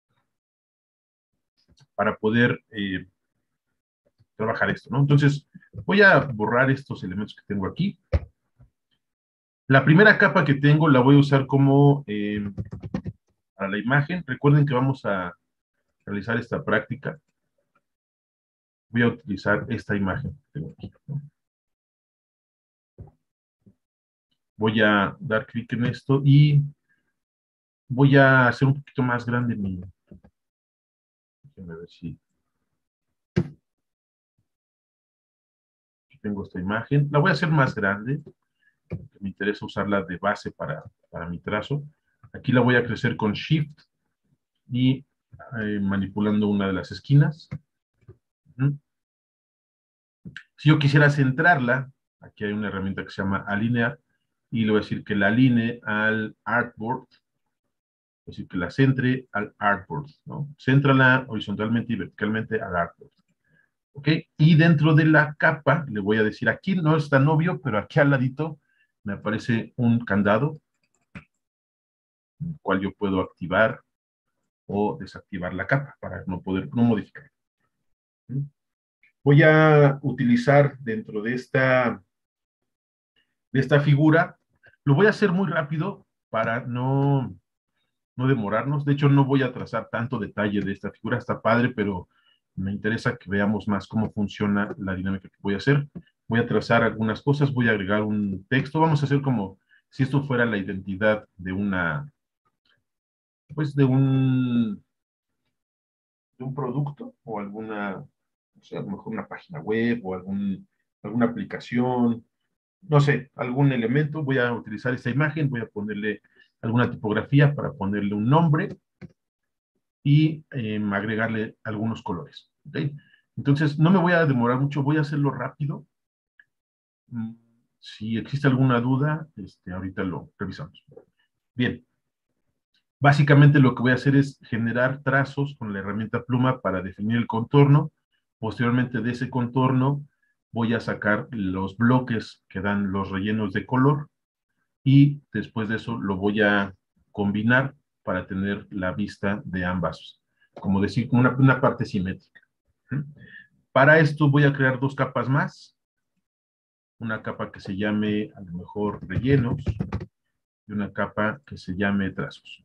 para poder eh, trabajar esto, ¿no? Entonces, voy a borrar estos elementos que tengo aquí. La primera capa que tengo la voy a usar como eh, para la imagen. Recuerden que vamos a realizar esta práctica. Voy a utilizar esta imagen que tengo aquí, ¿no? Voy a dar clic en esto y voy a hacer un poquito más grande mi... Déjenme ver si... Aquí tengo esta imagen. La voy a hacer más grande. Me interesa usarla de base para, para mi trazo. Aquí la voy a crecer con Shift y eh, manipulando una de las esquinas. Uh-huh. Si yo quisiera centrarla, aquí hay una herramienta que se llama alinear y le voy a decir que la alinee al artboard. Es decir, que la centre al artboard, ¿no? Céntrala horizontalmente y verticalmente al artboard. ¿Ok? Y dentro de la capa, le voy a decir, aquí no es tan obvio, pero aquí al ladito me aparece un candado, el cual yo puedo activar o desactivar la capa para no poder, no modificar. Voy a utilizar dentro de esta, de esta figura, lo voy a hacer muy rápido para no, no demorarnos. De hecho, no voy a trazar tanto detalle de esta figura, está padre, pero me interesa que veamos más cómo funciona la dinámica que voy a hacer. Voy a trazar algunas cosas, voy a agregar un texto. Vamos a hacer como si esto fuera la identidad de una, pues de un, de un producto o alguna, o sea, a lo mejor una página web o algún, alguna aplicación, no sé, algún elemento. Voy a utilizar esta imagen, voy a ponerle alguna tipografía para ponerle un nombre y eh, agregarle algunos colores. ¿Okay? Entonces, no me voy a demorar mucho, voy a hacerlo rápido. Si existe alguna duda, este, ahorita lo revisamos. Bien. Básicamente lo que voy a hacer es generar trazos con la herramienta pluma para definir el contorno. Posteriormente de ese contorno voy a sacar los bloques que dan los rellenos de color y después de eso lo voy a combinar para tener la vista de ambas, como decir, una, una parte simétrica. Para esto voy a crear dos capas más, una capa que se llame a lo mejor rellenos y una capa que se llame trazos.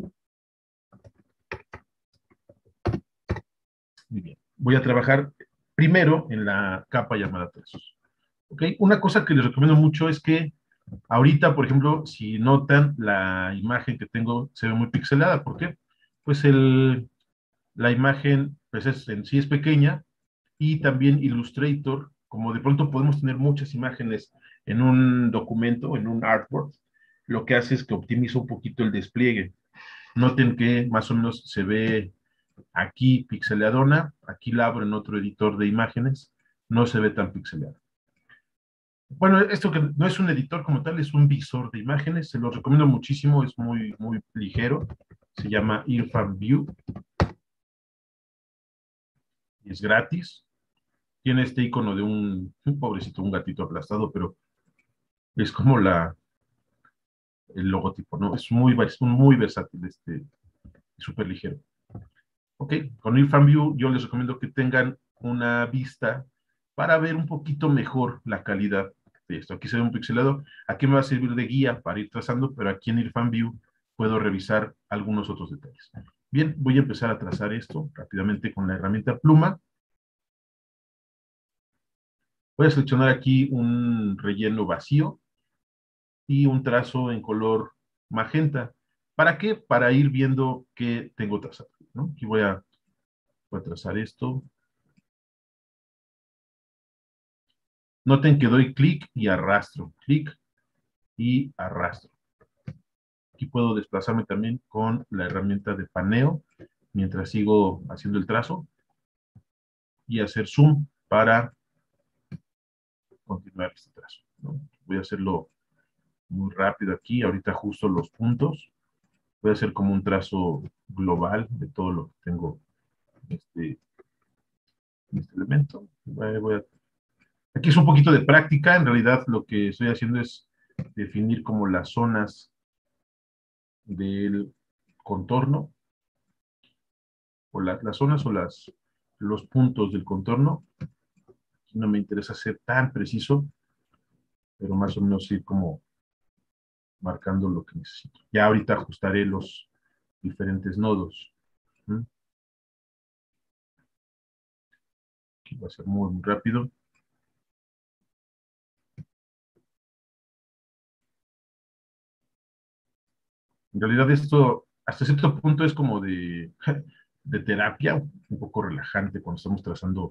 Muy bien. Voy a trabajar primero en la capa llamada trazos. ¿Ok? Una cosa que les recomiendo mucho es que ahorita, por ejemplo, si notan, la imagen que tengo se ve muy pixelada. ¿Por qué? Pues el, la imagen pues es, en sí es pequeña y también Illustrator, como de pronto podemos tener muchas imágenes en un documento, en un artboard, lo que hace es que optimiza un poquito el despliegue. Noten que más o menos se ve aquí pixeladona, aquí la abro en otro editor de imágenes, no se ve tan pixelada. Bueno, esto que no es un editor como tal, es un visor de imágenes, se lo recomiendo muchísimo, es muy, muy ligero, se llama Irfan View, y es gratis, tiene este icono de un, un pobrecito, un gatito aplastado, pero es como la, el logotipo, ¿no? Es muy, es muy versátil, este, súper ligero. Ok, con Irfan View yo les recomiendo que tengan una vista para ver un poquito mejor la calidad de esto. Aquí se ve un pixelado, aquí me va a servir de guía para ir trazando, pero aquí en Irfan View puedo revisar algunos otros detalles. Bien, voy a empezar a trazar esto rápidamente con la herramienta pluma. Voy a seleccionar aquí un relleno vacío y un trazo en color magenta. ¿Para qué? Para ir viendo qué tengo trazado, ¿no? Aquí voy a, voy a trazar esto. Noten que doy clic y arrastro, clic y arrastro. Aquí puedo desplazarme también con la herramienta de paneo mientras sigo haciendo el trazo y hacer zoom para continuar este trazo, ¿no? Voy a hacerlo muy rápido aquí, ahorita ajusto los puntos. Voy a hacer como un trazo global de todo lo que tengo este, en este elemento. Voy a, voy a... Aquí es un poquito de práctica, en realidad lo que estoy haciendo es definir como las zonas del contorno, o la, las zonas o las, los puntos del contorno. Aquí no me interesa ser tan preciso, pero más o menos ir como marcando lo que necesito. Ya ahorita ajustaré los diferentes nodos. ¿Mm? Aquí va a ser muy, muy rápido. En realidad esto, hasta cierto punto, es como de, de terapia, un poco relajante cuando estamos trazando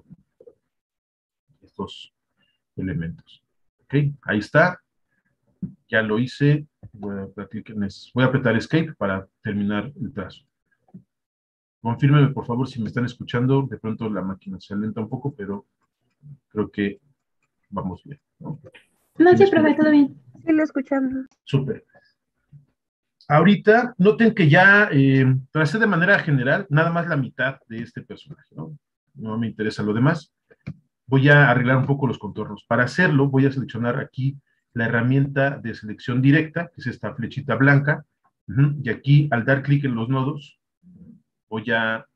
estos elementos. Ok, ahí está. Ya lo hice. Voy a, voy a apretar Escape para terminar el trazo. Confírmeme, por favor, si me están escuchando. De pronto la máquina se alenta un poco, pero creo que vamos bien, ¿no? No, sí, profe, todo bien. Sí, lo escuchamos. Súper. Ahorita, noten que ya eh, tracé de manera general nada más la mitad de este personaje, ¿no? No me interesa lo demás. Voy a arreglar un poco los contornos. Para hacerlo, voy a seleccionar aquí la herramienta de selección directa, que es esta flechita blanca. Uh-huh, y aquí, al dar clic en los nodos, voy a,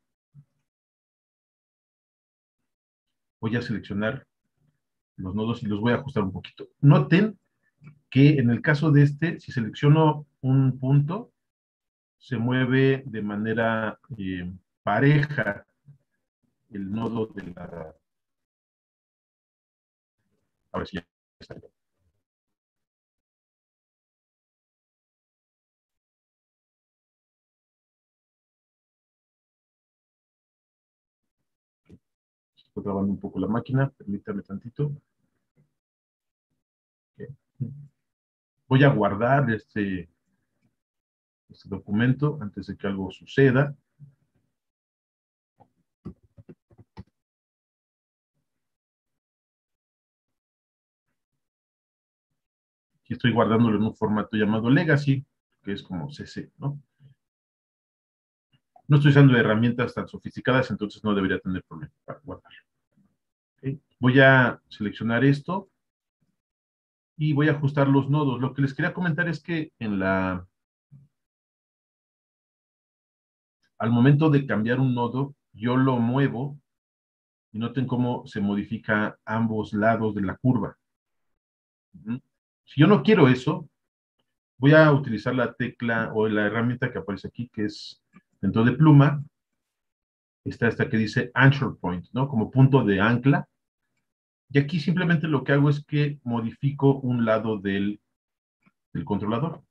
voy a seleccionar los nodos y los voy a ajustar un poquito. Noten que en el caso de este, si selecciono un punto, se mueve de manera eh, pareja el nodo de la... Ahora sí, ya está. Estoy trabando un poco la máquina, permítame tantito. Okay. Voy a guardar este, este documento antes de que algo suceda. Aquí estoy guardándolo en un formato llamado Legacy, que es como C C, ¿no? No estoy usando herramientas tan sofisticadas, entonces no debería tener problema para guardarlo. Voy a seleccionar esto y voy a ajustar los nodos. Lo que les quería comentar es que en la, al momento de cambiar un nodo, yo lo muevo y noten cómo se modifica ambos lados de la curva. Ujú. Si yo no quiero eso, voy a utilizar la tecla o la herramienta que aparece aquí, que es dentro de pluma, está esta que dice Anchor Point, ¿no? Como punto de ancla. Y aquí simplemente lo que hago es que modifico un lado del, del controlador.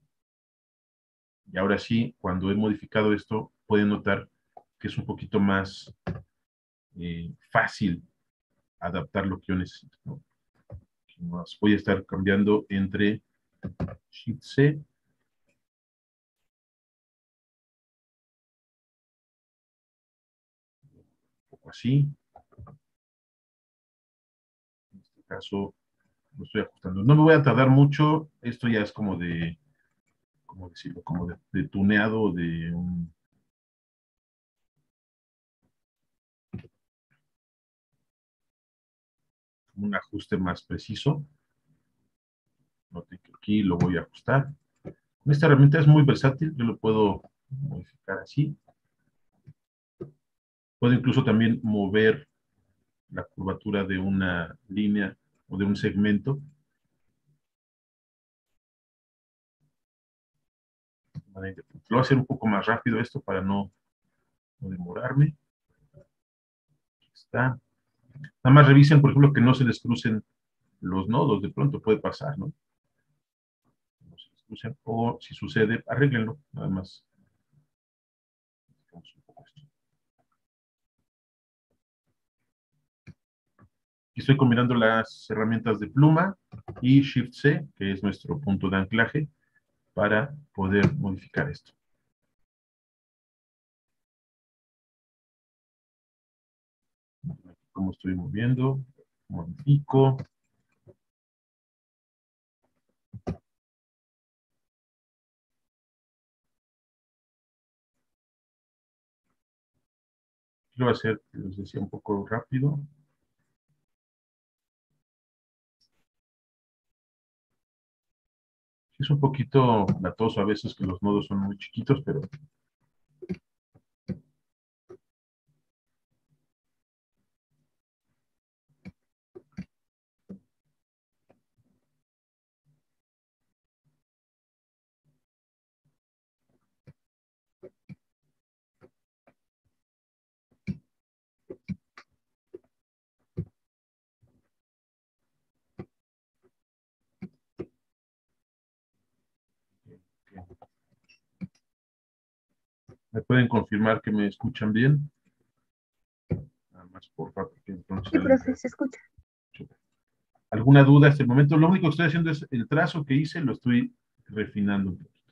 Y ahora sí, cuando he modificado esto, pueden notar que es un poquito más eh, fácil adaptar lo que yo necesito, ¿no? Más voy a estar cambiando entre Shift C, un poco así. En este caso, lo estoy ajustando. No me voy a tardar mucho. Esto ya es como de, ¿cómo decirlo? Como de, de tuneado, de un, un ajuste más preciso. Noten que aquí lo voy a ajustar. Esta herramienta es muy versátil. Yo lo puedo modificar así. Puedo incluso también mover la curvatura de una línea o de un segmento. Lo voy a hacer un poco más rápido esto para no, no demorarme. Aquí está. Nada más revisen, por ejemplo, que no se les crucen los nodos. De pronto puede pasar, ¿no? No se les crucen. O si sucede, arréglenlo. Nada más. Vamos un poco esto. Aquí estoy combinando las herramientas de pluma y Shift C, que es nuestro punto de anclaje, para poder modificar esto. Como estoy moviendo, modifico. Lo voy a hacer, les decía, un poco rápido. Es un poquito latoso a veces que los nodos son muy chiquitos, pero me pueden confirmar que me escuchan bien. Nada más por favor, porque entonces Sí, profe, se escucha. alguna duda hasta el momento. Lo único que estoy haciendo es el trazo que hice, lo estoy refinando un poquito.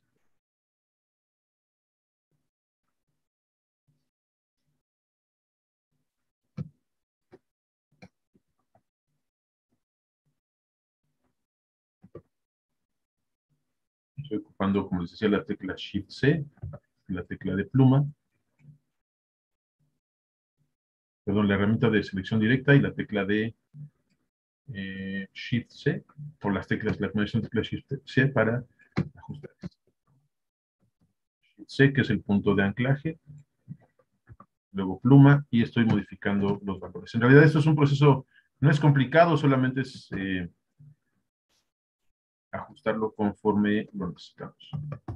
Estoy ocupando, como les decía, la tecla Shift C, la tecla de pluma, perdón, la herramienta de selección directa y la tecla de eh, Shift C, o las teclas, la combinación de tecla Shift C para ajustar esto. Shift C, que es el punto de anclaje, luego pluma, y estoy modificando los valores. En realidad esto es un proceso, no es complicado, solamente es eh, ajustarlo conforme lo necesitamos.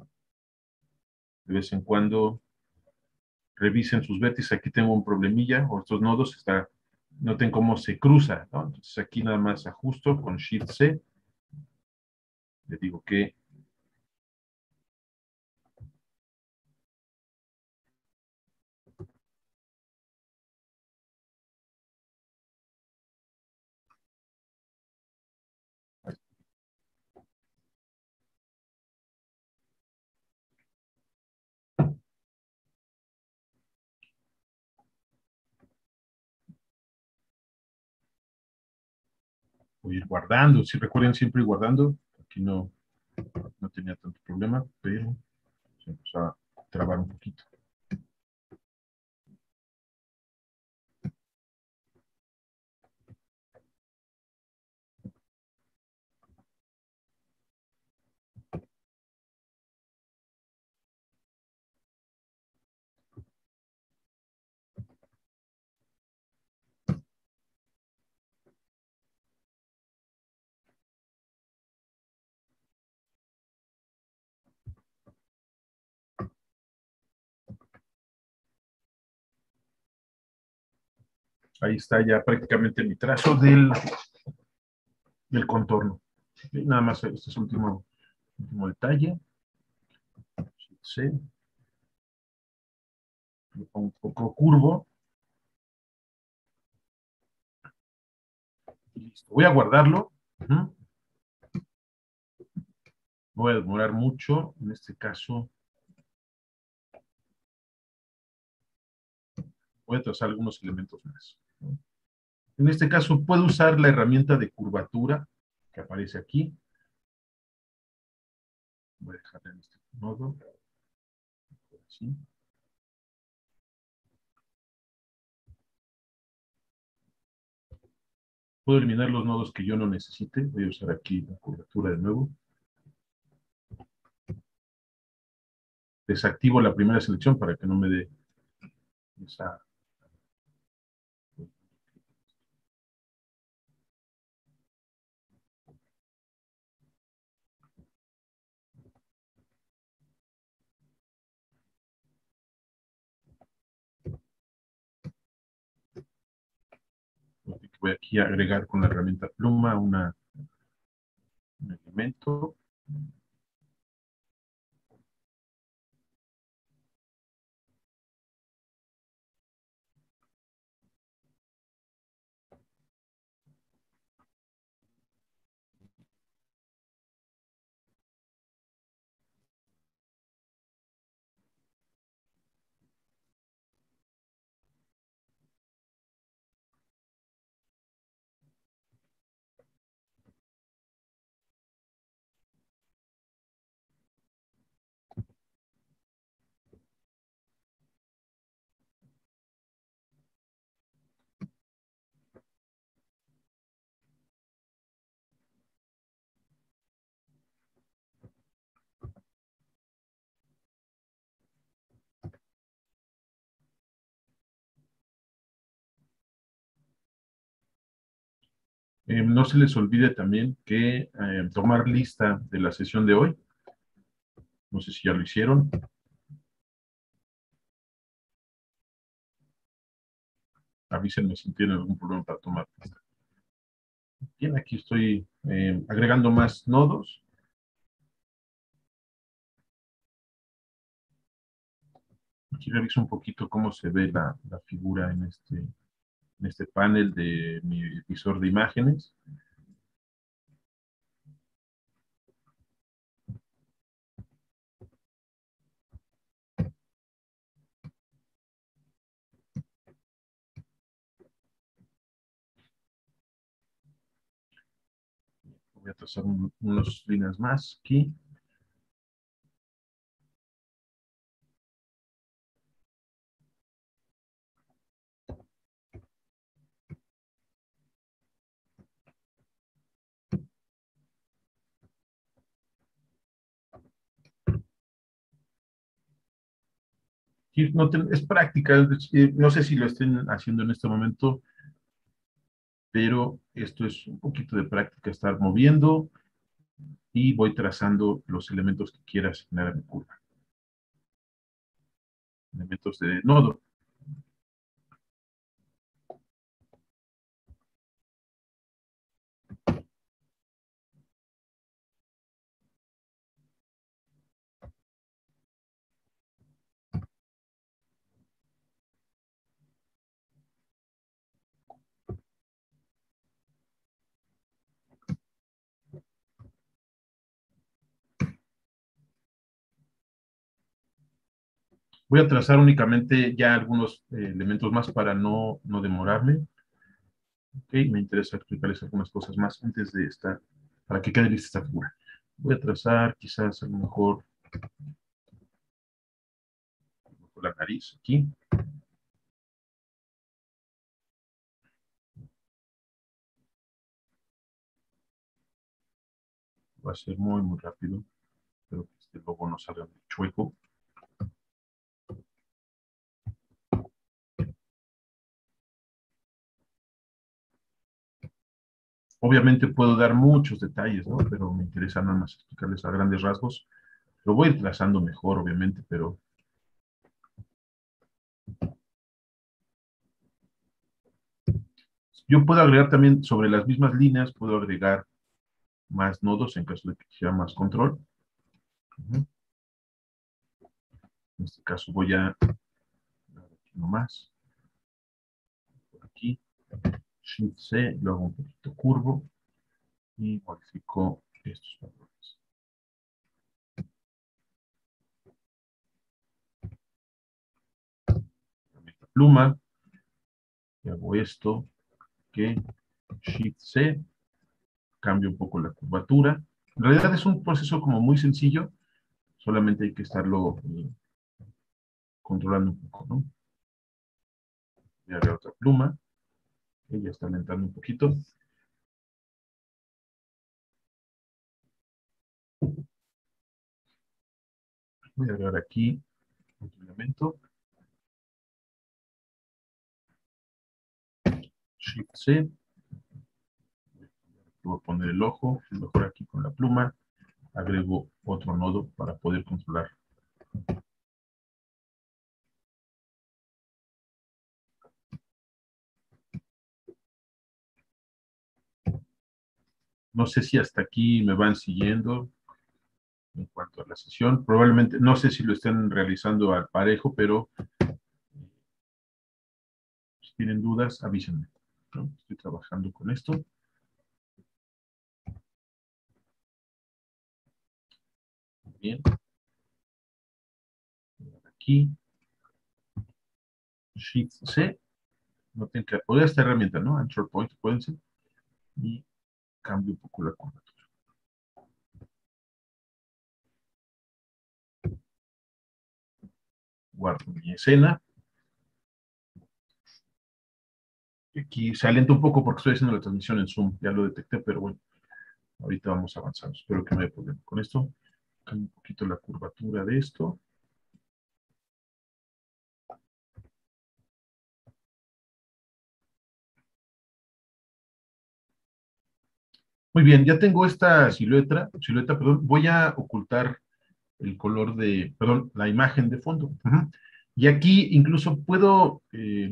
De vez en cuando revisen sus vértices. Aquí tengo un problemilla, o estos nodos, está, noten cómo se cruza, ¿no? Entonces aquí nada más ajusto con Shift C. Le digo que voy a ir guardando. Si recuerden siempre ir guardando, aquí no, no tenía tanto problema, pero se empezó a trabar un poquito. Ahí está ya prácticamente mi trazo del, del contorno. Y nada más este es el último, último detalle. Sí. Lo pongo un poco curvo. Y listo. Voy a guardarlo. Uh-huh. Voy a demorar mucho. En este caso, voy a trazar algunos elementos más. En este caso, puedo usar la herramienta de curvatura que aparece aquí. Voy a dejarla en este nodo. Así. Puedo eliminar los nodos que yo no necesite. Voy a usar aquí la curvatura de nuevo. Desactivo la primera selección para que no me dé esa... Voy aquí a agregar con la herramienta pluma una, un elemento. Eh, no se les olvide también que eh, tomar lista de la sesión de hoy. No sé si ya lo hicieron. Avísenme si tienen algún problema para tomar lista. Bien, aquí estoy eh, agregando más nodos. Aquí reviso un poquito cómo se ve la, la figura en este, en este panel de mi visor de imágenes. Voy a trazar un, unas líneas más aquí. Y no te, es práctica, no sé si lo estén haciendo en este momento, pero esto es un poquito de práctica, estar moviendo y voy trazando los elementos que quiera asignar a mi curva. Elementos de nodo. Voy a trazar únicamente ya algunos eh, elementos más para no, no demorarme. Ok, me interesa explicarles algunas cosas más antes de esta, para que quede lista esta figura. Voy a trazar quizás a lo mejor la nariz aquí. Va a ser muy, muy rápido. Espero que este logo no salga muy chueco. Obviamente puedo dar muchos detalles, ¿no? Pero me interesa nada más explicarles a grandes rasgos. Lo voy a ir trazando mejor, obviamente, pero Yo puedo agregar también sobre las mismas líneas, puedo agregar más nodos en caso de que quiera más control. Uh-huh. En este caso voy a aquí nomás, por aquí, Shift C, lo hago un poquito curvo y modifico estos patrones. La pluma, y hago esto, que Shift C, cambio un poco la curvatura. En realidad es un proceso como muy sencillo, solamente hay que estarlo eh, controlando un poco, ¿no? Voy a agregar otra pluma, que ya está aumentando un poquito. Voy a agregar aquí otro elemento. Shift C. Voy a poner el ojo, mejor aquí con la pluma. Agrego otro nodo para poder controlar. No sé si hasta aquí me van siguiendo en cuanto a la sesión. Probablemente, no sé si lo estén realizando al parejo, pero si tienen dudas, avísenme, ¿no? Estoy trabajando con esto. Bien. Aquí. Shift C. No tengo que poder esta herramienta, ¿no? Anchor Point, pueden ser. Y cambio un poco la curvatura. Guardo mi escena. Aquí se alenta un poco porque estoy haciendo la transmisión en Zoom. Ya lo detecté, pero bueno, ahorita vamos avanzando. Espero que no haya problema con esto. Cambio un poquito la curvatura de esto. Muy bien, ya tengo esta silueta, silueta, perdón. Voy a ocultar el color de, perdón, la imagen de fondo. Uh-huh. Y aquí incluso puedo, eh,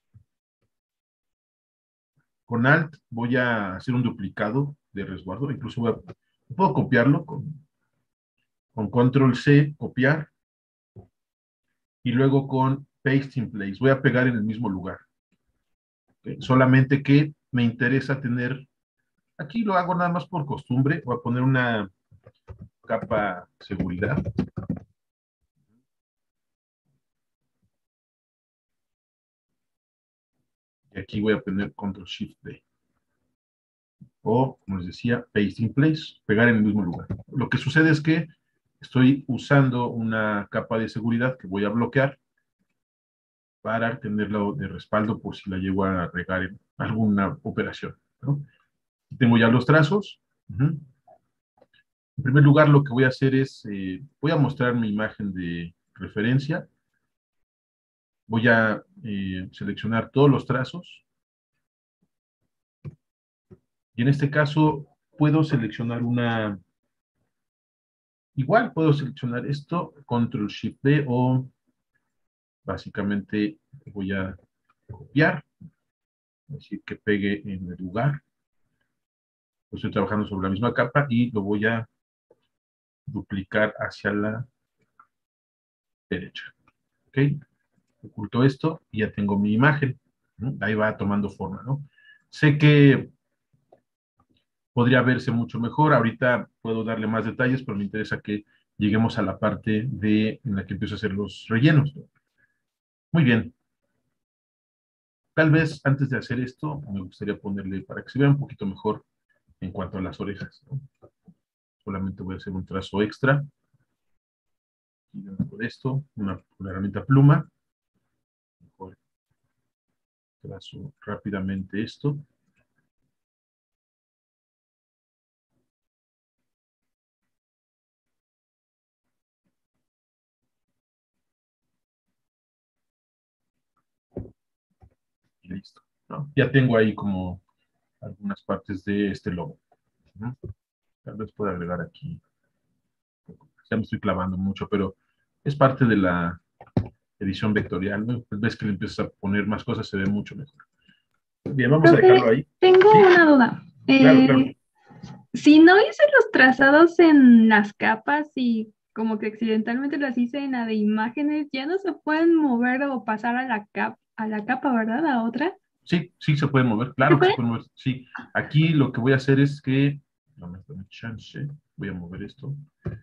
con Alt, voy a hacer un duplicado de resguardo. Incluso voy a, puedo copiarlo con, con Control C, copiar. Y luego con Paste in Place. Voy a pegar en el mismo lugar. ¿Okay? Solamente que me interesa tener, aquí lo hago nada más por costumbre. Voy a poner una capa de seguridad. Y aquí voy a poner Control Shift D. O, como les decía, Paste in Place, pegar en el mismo lugar. Lo que sucede es que estoy usando una capa de seguridad que voy a bloquear para tenerla de respaldo por si la llego a regar en alguna operación, ¿no? Tengo ya los trazos. Uh-huh. En primer lugar, lo que voy a hacer es, eh, voy a mostrar mi imagen de referencia. Voy a eh, seleccionar todos los trazos. Y en este caso, puedo seleccionar una... Igual puedo seleccionar esto, Control Shift D, o básicamente voy a copiar, es decir, que pegue en el lugar. Estoy trabajando sobre la misma capa y lo voy a duplicar hacia la derecha. ¿Ok? Oculto esto y ya tengo mi imagen. ¿No? Ahí va tomando forma, ¿no? Sé que podría verse mucho mejor. Ahorita puedo darle más detalles, pero me interesa que lleguemos a la parte de, en la que empiezo a hacer los rellenos, ¿no? Muy bien. Tal vez antes de hacer esto, me gustaría ponerle, para que se vea un poquito mejor en cuanto a las orejas, ¿no? Solamente voy a hacer un trazo extra. Y por esto, una, una herramienta pluma. Mejor trazo rápidamente esto. Y listo, ¿no? Ya tengo ahí como algunas partes de este logo. ¿No? Tal vez pueda agregar aquí. Ya me estoy clavando mucho, pero es parte de la edición vectorial, ¿no? Pues ves que le empiezas a poner más cosas, se ve mucho mejor. Bien, vamos a dejarlo Profe, ahí. tengo Sí, una duda. claro, claro. Eh, si no hice los trazados en las capas y como que accidentalmente las hice en la de imágenes, ya no se pueden mover o pasar a la capa, a la capa, ¿verdad? A otra. Sí, sí se puede mover, ¿Sí se claro que se puede? puede mover. Sí, aquí lo que voy a hacer es que, dame, dame chance, voy a mover esto.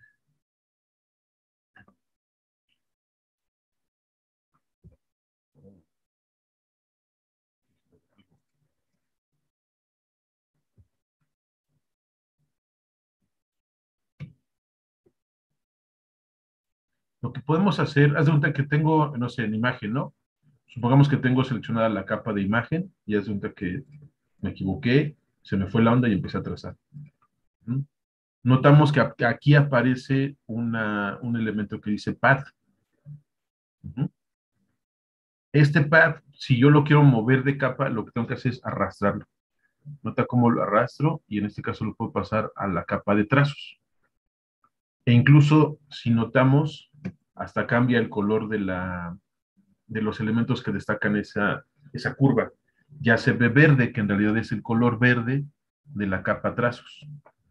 Lo que podemos hacer, haz de cuenta que tengo, no sé, en imagen, ¿no? Supongamos que tengo seleccionada la capa de imagen y haz de cuenta que me equivoqué, se me fue la onda y empecé a trazar. ¿Mm? Notamos que aquí aparece una, un elemento que dice path. Uh-huh. Este path, si yo lo quiero mover de capa, lo que tengo que hacer es arrastrarlo. Nota cómo lo arrastro y en este caso lo puedo pasar a la capa de trazos. E incluso si notamos, hasta cambia el color de, la, de los elementos que destacan esa, esa curva. Ya se ve verde, que en realidad es el color verde de la capa trazos.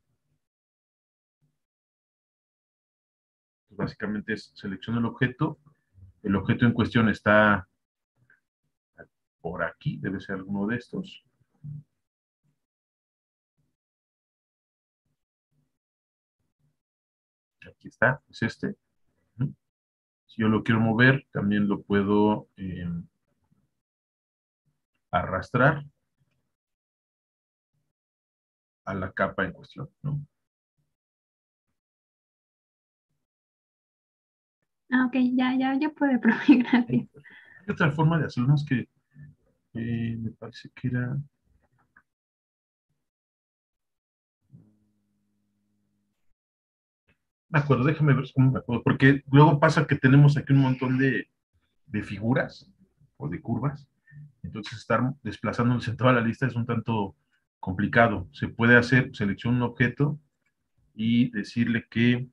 Básicamente es selecciono el objeto. El objeto en cuestión está por aquí, debe ser alguno de estos. Aquí está, es este. Si yo lo quiero mover, también lo puedo eh, arrastrar a la capa en cuestión, ¿no? Ah, ok, ya, ya, ya puede, profe, gracias. Hay otra forma de hacerlo, es que eh, me parece que era... Me acuerdo, déjame ver cómo me acuerdo, porque luego pasa que tenemos aquí un montón de, de figuras o de curvas, entonces estar desplazándonos en toda la lista es un tanto complicado. Se puede hacer, seleccionar un objeto y decirle que...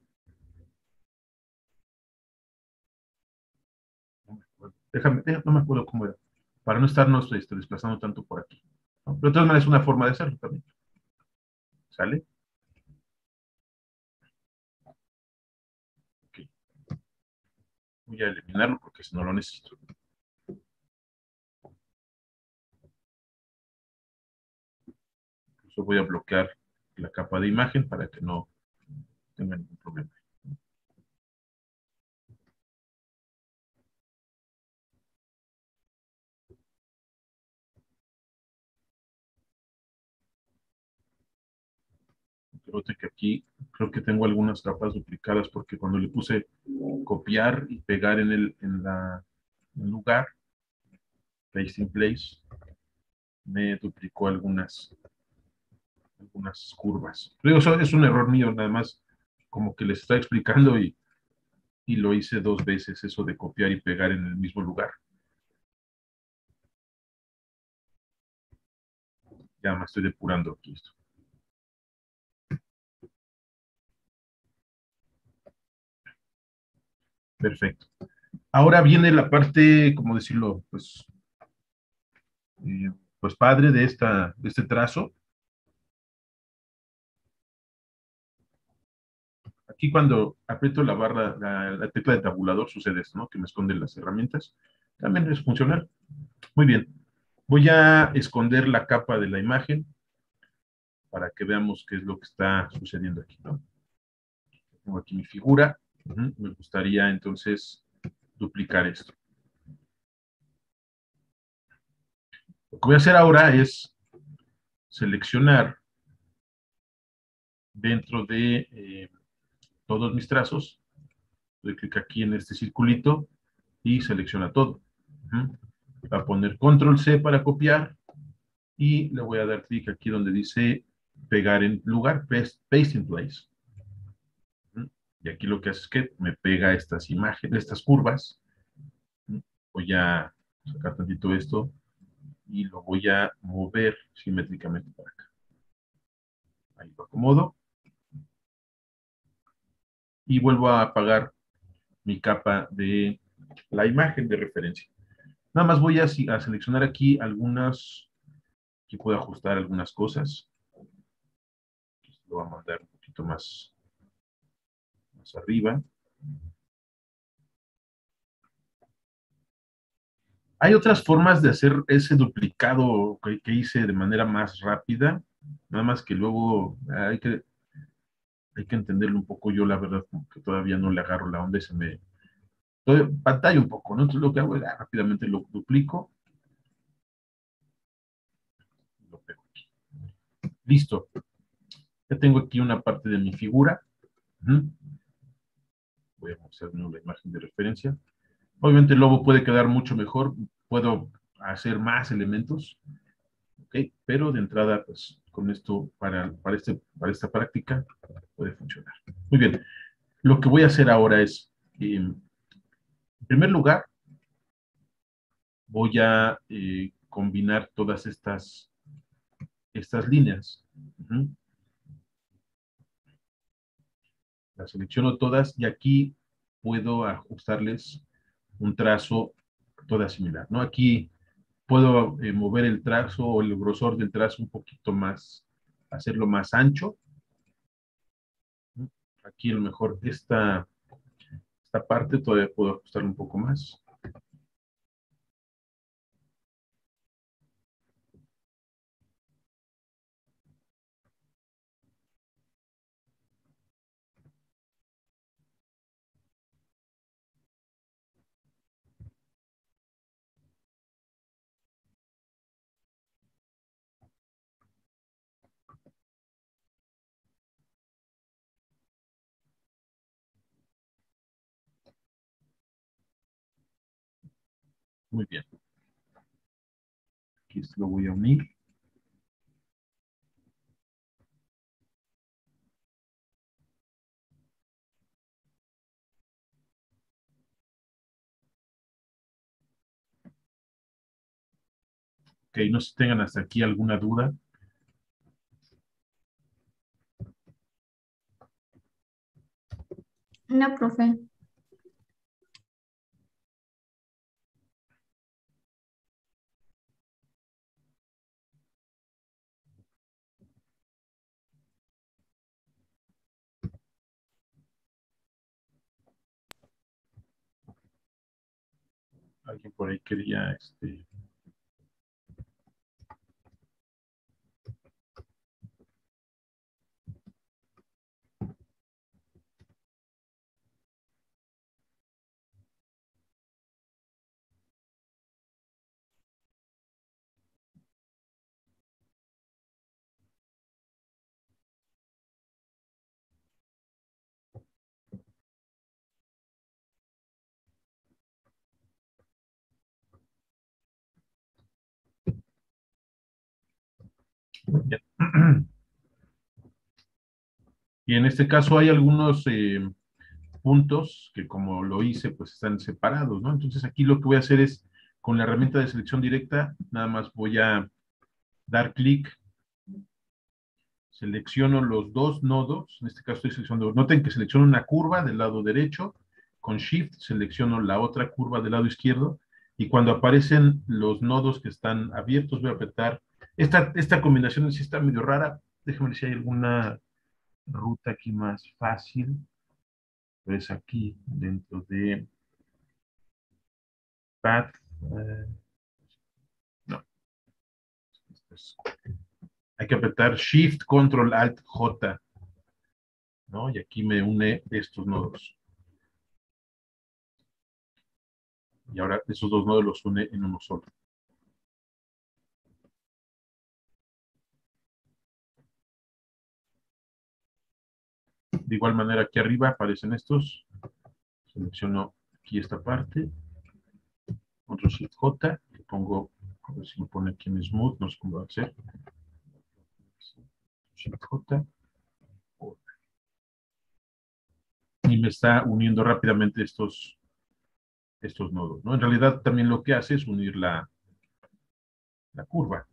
No me acuerdo, déjame, déjame, no me acuerdo cómo era, para no estarnos este, desplazando tanto por aquí, ¿no? Pero de todas maneras es una forma de hacerlo también. ¿Sale? Ok. Voy a eliminarlo porque si no lo necesito. Incluso voy a bloquear la capa de imagen para que no tenga ningún problema. Fíjate que aquí creo que tengo algunas capas duplicadas porque cuando le puse copiar y pegar en el, en la, en el lugar, paste in place, me duplicó algunas, algunas curvas. Pero eso es un error mío, nada más como que les está explicando y, y lo hice dos veces, eso de copiar y pegar en el mismo lugar. Ya me estoy depurando aquí esto. Perfecto. Ahora viene la parte, ¿cómo decirlo? Pues, eh, pues padre de, esta, de este trazo. Aquí cuando aprieto la barra, la, la tecla de tabulador, sucede esto, ¿no? Que me esconden las herramientas. También es funcional. Muy bien. Voy a esconder la capa de la imagen para que veamos qué es lo que está sucediendo aquí, ¿no? Tengo aquí mi figura. Uh-huh. Me gustaría entonces duplicar esto. Lo que voy a hacer ahora es seleccionar dentro de eh, todos mis trazos, doy clic aquí en este circulito y selecciona todo. Uh-huh. Va a poner control ce para copiar y le voy a dar clic aquí donde dice pegar en lugar, paste, paste in place. Uh-huh. Y aquí lo que hace es que me pega estas imágenes, estas curvas. Uh-huh. Voy a sacar tantito esto y lo voy a mover simétricamente para acá. Ahí lo acomodo. Y vuelvo a apagar mi capa de la imagen de referencia. Nada más voy a, a seleccionar aquí algunas, Aquí puedo ajustar algunas cosas. Lo voy a mandar un poquito más, más arriba. Hay otras formas de hacer ese duplicado que, que hice de manera más rápida, nada más que luego hay que, hay que entenderlo un poco. Yo la verdad como que todavía no le agarro la onda y se me pantalla un poco, ¿no? Entonces lo que hago es ah, rápidamente lo duplico. Lo pego aquí. Listo. Ya tengo aquí una parte de mi figura. Uh-huh. Voy a mostrar la imagen de referencia. Obviamente el lobo puede quedar mucho mejor. Puedo hacer más elementos. ¿Ok? Pero de entrada, pues con esto, para, para, este, para esta práctica, puede funcionar. Muy bien. Lo que voy a hacer ahora es, eh, en primer lugar, voy a eh, combinar todas estas, estas líneas. Uh-huh. Las selecciono todas y aquí puedo ajustarles un trazo toda similar, ¿no? Aquí puedo eh, mover el trazo o el grosor del trazo un poquito más, hacerlo más ancho. Aquí a lo mejor esta, esta parte todavía puedo ajustarlo un poco más. Muy bien. Aquí lo voy a unir. Ok, no se tengan hasta aquí alguna duda. No, profe. Alguien por ahí quería, este... Bien. Y en este caso hay algunos eh, puntos que como lo hice, pues están separados, ¿no? Entonces aquí lo que voy a hacer es, con la herramienta de selección directa, nada más voy a dar clic, selecciono los dos nodos, en este caso estoy seleccionando, noten que selecciono una curva del lado derecho, con Shift selecciono la otra curva del lado izquierdo, y cuando aparecen los nodos que están abiertos, voy a apretar, esta, esta combinación sí está medio rara, déjame ver si hay alguna ruta aquí más fácil, pues aquí dentro de Path, eh, no, pues, hay que apretar Shift, Control, Alt, J, ¿no? Y aquí me une estos nodos. Y ahora esos dos nodos los une en uno solo. De igual manera aquí arriba aparecen estos. Selecciono aquí esta parte. Control Shift J. Le pongo, a ver si me pone aquí en Smooth, no sé cómo va a hacer. Shift J. Y me está uniendo rápidamente estos, estos nodos, ¿no? En realidad también lo que hace es unir la, la curva.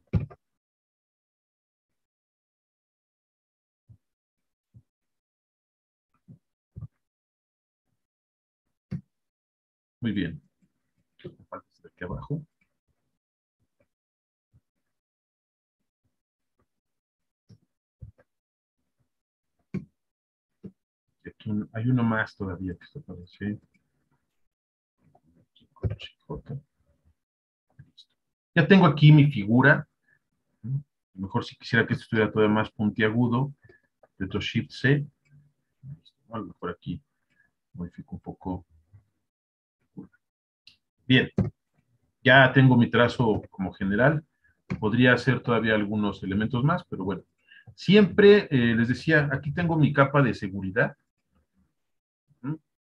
Muy bien. Aquí abajo. un, hay uno más todavía que está aparece. Ya tengo aquí mi figura. Mejor si quisiera que esto estuviera todavía más puntiagudo, Retro Shift C. A lo mejor aquí modifico un poco. Bien, ya tengo mi trazo como general. Podría hacer todavía algunos elementos más, pero bueno. Siempre eh, les decía, aquí tengo mi capa de seguridad. ¿Mm?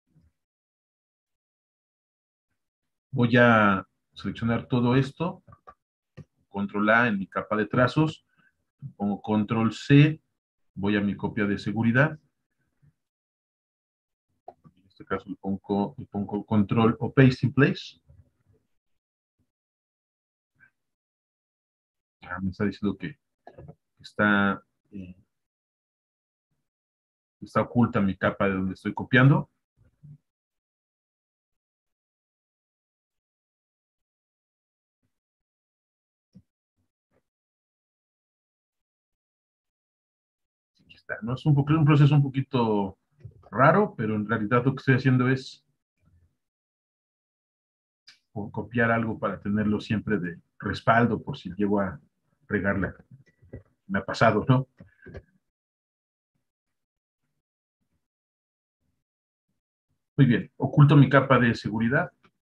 Voy a seleccionar todo esto. Control A en mi capa de trazos. Pongo Control C. Voy a mi copia de seguridad. En este caso le pongo, le pongo Control o Paste in Place. Ah, me está diciendo que está, eh, está oculta mi capa de donde estoy copiando. Aquí está, ¿no? Es un, poco, un proceso un poquito raro, pero en realidad lo que estoy haciendo es copiar algo para tenerlo siempre de respaldo por si llego a regarla. Me ha pasado, ¿no? Muy bien, oculto mi capa de seguridad.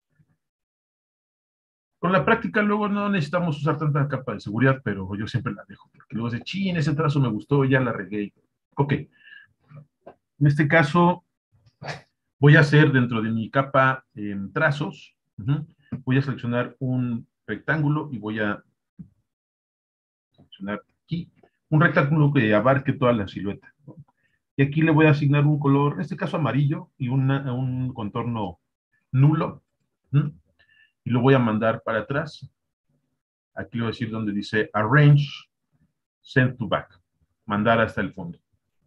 Con la práctica luego no necesitamos usar tanta capa de seguridad, pero yo siempre la dejo, porque luego dice, chin, ese trazo me gustó, ya la regué. Ok, en este caso voy a hacer dentro de mi capa en trazos, uh-huh, voy a seleccionar un rectángulo y voy a seleccionar aquí un rectángulo que abarque toda la silueta, ¿no? Y aquí le voy a asignar un color, en este caso amarillo, y una, un contorno nulo, ¿no? Y lo voy a mandar para atrás. Aquí le voy a decir donde dice Arrange, Send to Back, mandar hasta el fondo.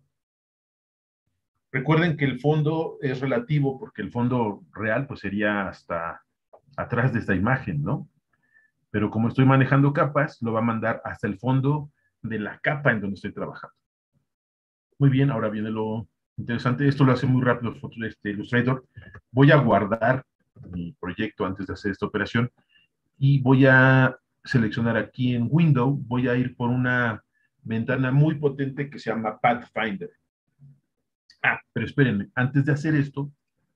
Recuerden que el fondo es relativo porque el fondo real pues sería hasta atrás de esta imagen, ¿no? Pero como estoy manejando capas, lo va a mandar hasta el fondo de la capa en donde estoy trabajando. Muy bien, ahora viene lo interesante. Esto lo hace muy rápido este Illustrator. Voy a guardar mi proyecto antes de hacer esta operación y voy a seleccionar aquí en Window, voy a ir por una ventana muy potente que se llama Pathfinder. Ah, pero espérenme, antes de hacer esto,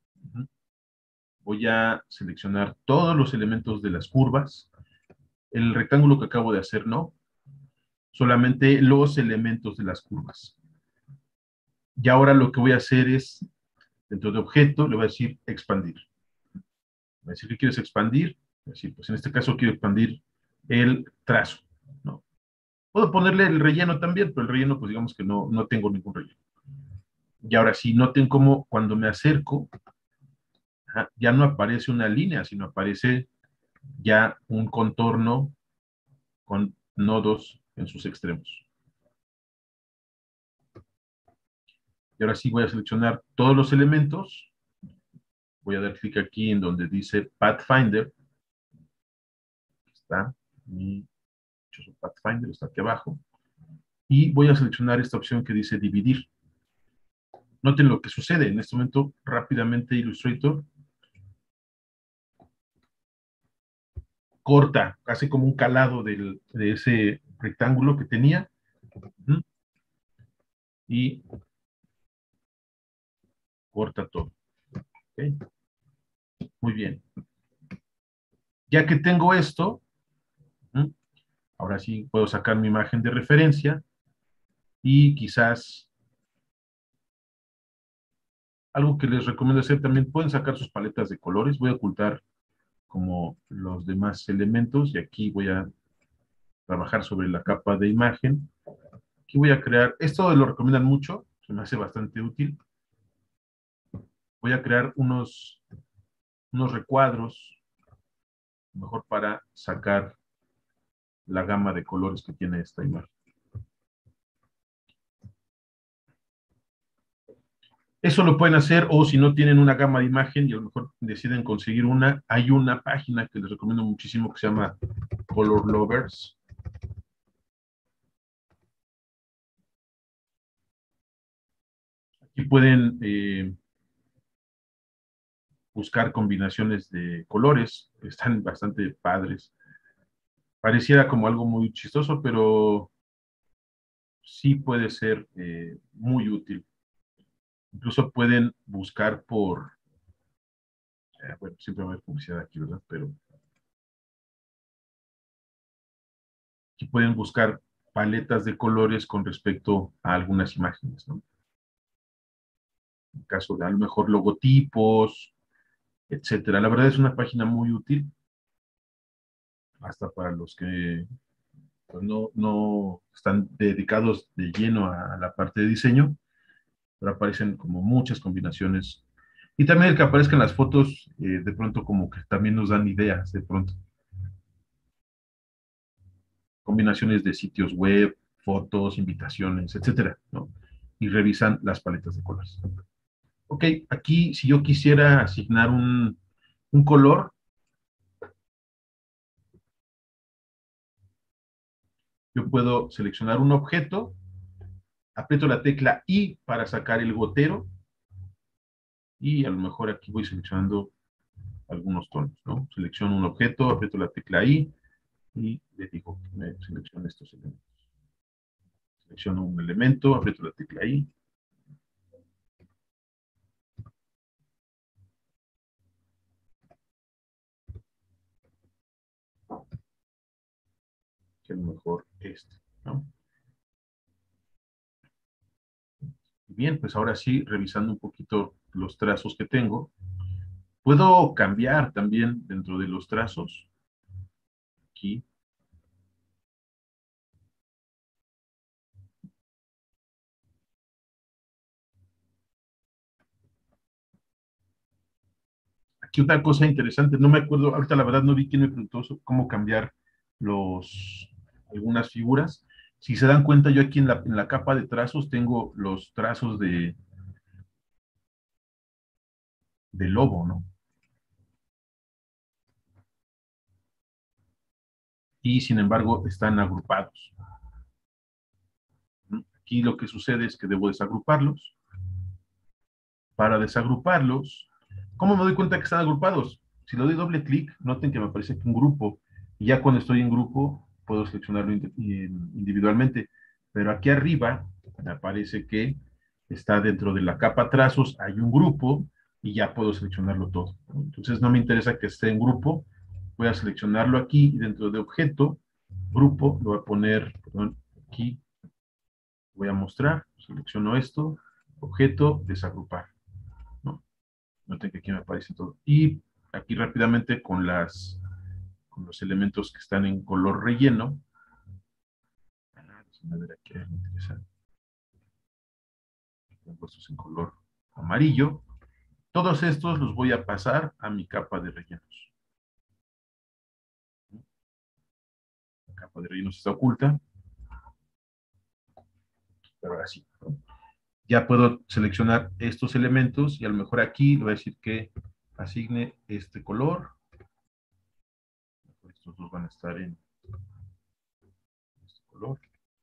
voy a seleccionar todos los elementos de las curvas. El rectángulo que acabo de hacer no, solamente los elementos de las curvas. Y ahora lo que voy a hacer es, dentro de objeto, le voy a decir expandir. Voy a decir que quieres expandir, voy a decir, pues en este caso quiero expandir el trazo, ¿no? Puedo ponerle el relleno también, pero el relleno, pues digamos que no, no tengo ningún relleno. Y ahora sí, noten cómo cuando me acerco, ajá, ya no aparece una línea, sino aparece ya un contorno con nodos en sus extremos. Y ahora sí voy a seleccionar todos los elementos. Voy a dar clic aquí en donde dice Pathfinder. Aquí está. Mi Pathfinder está aquí abajo. Y voy a seleccionar esta opción que dice dividir. Noten lo que sucede. En este momento, rápidamente Illustrator corta, hace como un calado del, de ese rectángulo que tenía. Y corta todo. ¿Okay? Muy bien. Ya que tengo esto, ahora sí puedo sacar mi imagen de referencia y quizás algo que les recomiendo hacer también, pueden sacar sus paletas de colores. Voy a ocultar como los demás elementos y aquí voy a trabajar sobre la capa de imagen. Aquí voy a crear, esto lo recomiendan mucho, se me hace bastante útil. Voy a crear unos, unos recuadros, mejor para sacar la gama de colores que tiene esta imagen. Eso lo pueden hacer, o si no tienen una gama de imagen y a lo mejor deciden conseguir una, hay una página que les recomiendo muchísimo que se llama Color Lovers. Aquí pueden eh, buscar combinaciones de colores, están bastante padres. Pareciera como algo muy chistoso, pero sí puede ser eh, muy útil. Incluso pueden buscar por, eh, bueno, siempre va a haber publicidad aquí, ¿verdad? Pero aquí pueden buscar paletas de colores con respecto a algunas imágenes, ¿no? En caso de a lo mejor logotipos, etcétera. La verdad es una página muy útil, hasta para los que pues, no, no están dedicados de lleno a, a la parte de diseño, pero aparecen como muchas combinaciones. Y también el que aparezcan las fotos, eh, de pronto como que también nos dan ideas, de pronto. Combinaciones de sitios web, fotos, invitaciones, etcétera, ¿no? Y revisan las paletas de colores. Ok, aquí si yo quisiera asignar un, un color, yo puedo seleccionar un objeto, aprieto la tecla I para sacar el gotero y a lo mejor aquí voy seleccionando algunos tonos, ¿no? Selecciono un objeto, aprieto la tecla I y le digo que me seleccione estos elementos. Selecciono un elemento, aprieto la tecla I. Que a lo mejor este, ¿no? Bien, pues ahora sí, revisando un poquito los trazos que tengo, puedo cambiar también dentro de los trazos. Aquí. Aquí otra cosa interesante, no me acuerdo, ahorita la verdad no vi quién me preguntó cómo cambiar los, algunas figuras. Si se dan cuenta, yo aquí en la, en la capa de trazos tengo los trazos de, de lobo, ¿no? Y sin embargo están agrupados. Aquí lo que sucede es que debo desagruparlos. Para desagruparlos, ¿cómo me doy cuenta que están agrupados? Si le doy doble clic, noten que me aparece aquí un grupo. Y ya cuando estoy en grupo, puedo seleccionarlo individualmente. Pero aquí arriba me aparece que está dentro de la capa trazos, hay un grupo y ya puedo seleccionarlo todo. Entonces no me interesa que esté en grupo. Voy a seleccionarlo aquí y dentro de objeto, grupo, lo voy a poner, perdón, aquí. Voy a mostrar, selecciono esto, objeto, desagrupar, ¿no? Noten que aquí me aparece todo. Y aquí rápidamente con, las, con los elementos que están en color relleno. A ver, aquí hay algo interesante. Tengo estos en color amarillo. Todos estos los voy a pasar a mi capa de rellenos. La capa de rellenos está oculta. Pero ahora sí, ¿no? Ya puedo seleccionar estos elementos y a lo mejor aquí le voy a decir que asigne este color. Estos dos van a estar en este color.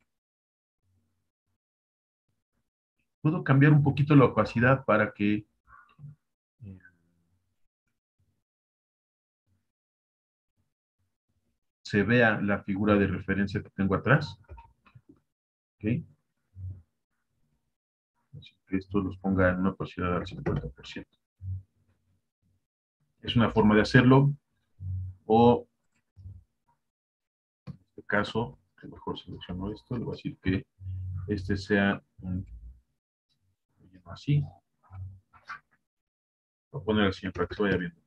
Puedo cambiar un poquito la opacidad para que eh, se vea la figura de referencia que tengo atrás. ¿Okay? Así que esto los ponga en una opacidad al cincuenta por ciento. Es una forma de hacerlo. O en este caso, que mejor selecciono esto, le voy a decir que este sea un así. Voy a poner así para que se vaya viendo.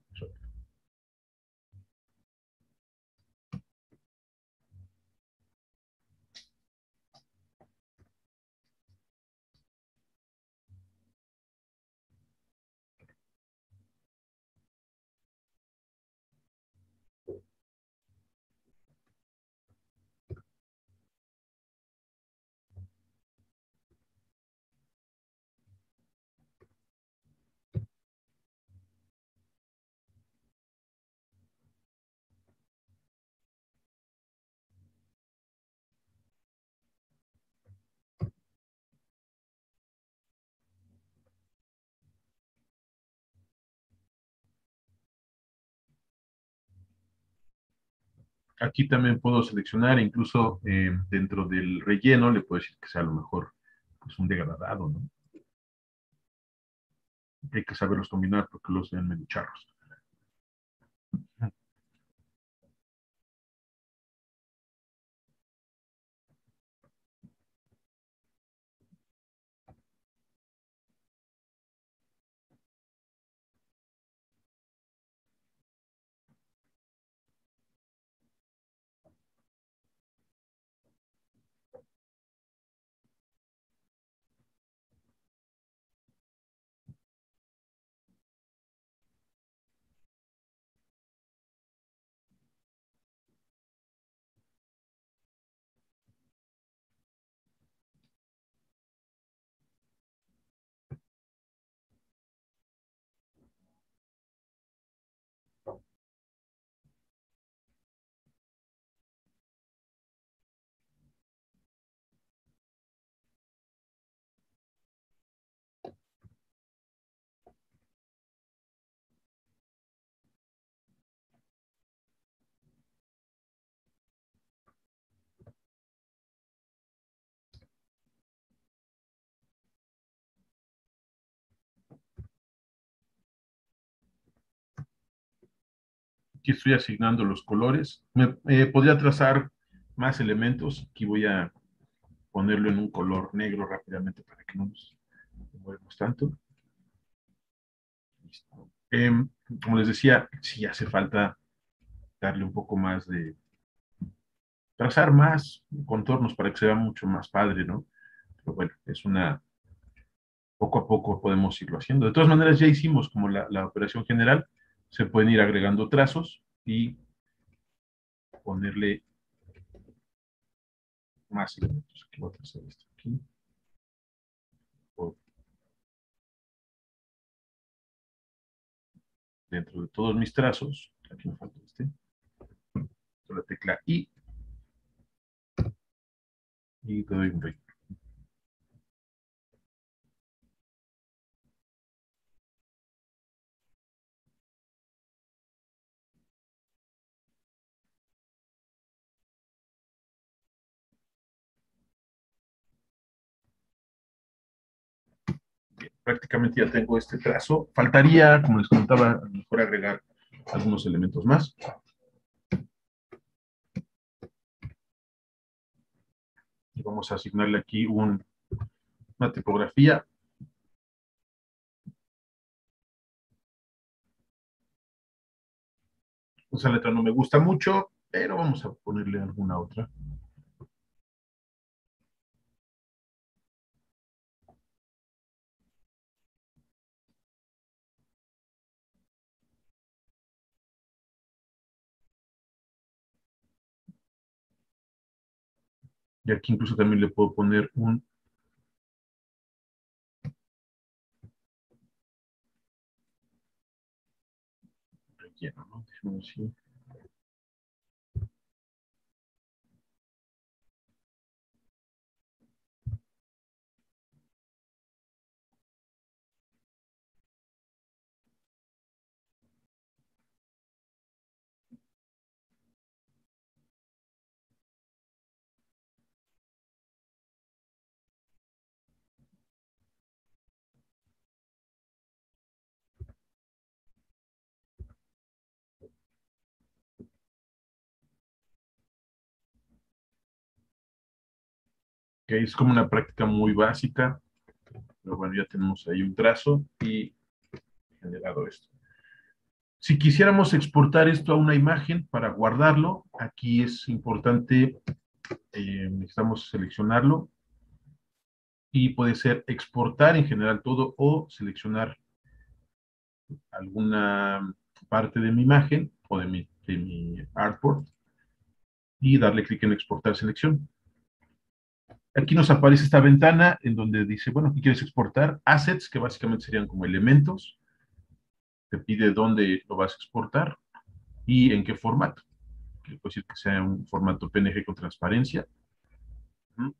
Aquí también puedo seleccionar, incluso eh, dentro del relleno, le puedo decir que sea a lo mejor pues, un degradado, ¿no? Hay que saberlos combinar porque los ven medio charros. Aquí estoy asignando los colores. Me eh, podría trazar más elementos. Aquí voy a ponerlo en un color negro rápidamente para que no nos movemos tanto. Listo. Eh, como les decía, sí hace falta darle un poco más de, trazar más contornos para que se vea mucho más padre, ¿no? Pero bueno, es una, poco a poco podemos irlo haciendo. De todas maneras, ya hicimos como la, la operación general, se pueden ir agregando trazos y ponerle más elementos. Aquí voy a trazar esto aquí. Por dentro de todos mis trazos, aquí me falta este, con la tecla I, y te doy un rey. Prácticamente ya tengo este trazo. Faltaría, como les comentaba, a lo mejor agregar algunos elementos más. Y vamos a asignarle aquí un, una tipografía. Esa letra no me gusta mucho, pero vamos a ponerle alguna otra. Y aquí incluso también le puedo poner un relleno, ¿no? Déjame decir. Que es como una práctica muy básica, pero bueno, ya tenemos ahí un trazo y generado esto. Si quisiéramos exportar esto a una imagen para guardarlo, aquí es importante, eh, necesitamos seleccionarlo y puede ser exportar en general todo o seleccionar alguna parte de mi imagen o de mi, de mi artboard y darle clic en exportar selección. Aquí nos aparece esta ventana en donde dice, bueno, ¿qué quieres exportar? Assets, que básicamente serían como elementos. Te pide dónde lo vas a exportar y en qué formato. Le puedo decir que sea un formato P N G con transparencia. Uh-huh.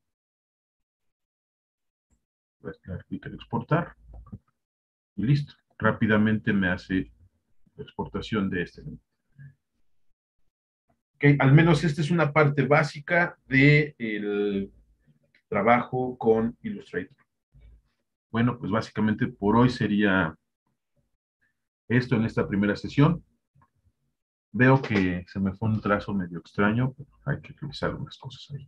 Voy a dar clic en exportar y listo. Rápidamente me hace la exportación de este. Ok, al menos esta es una parte básica del trabajo con Illustrator. Bueno, pues básicamente por hoy sería esto en esta primera sesión. Veo que se me fue un trazo medio extraño, pero hay que revisar algunas cosas ahí.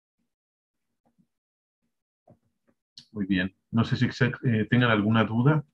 Muy bien. No sé si eh, tengan alguna duda.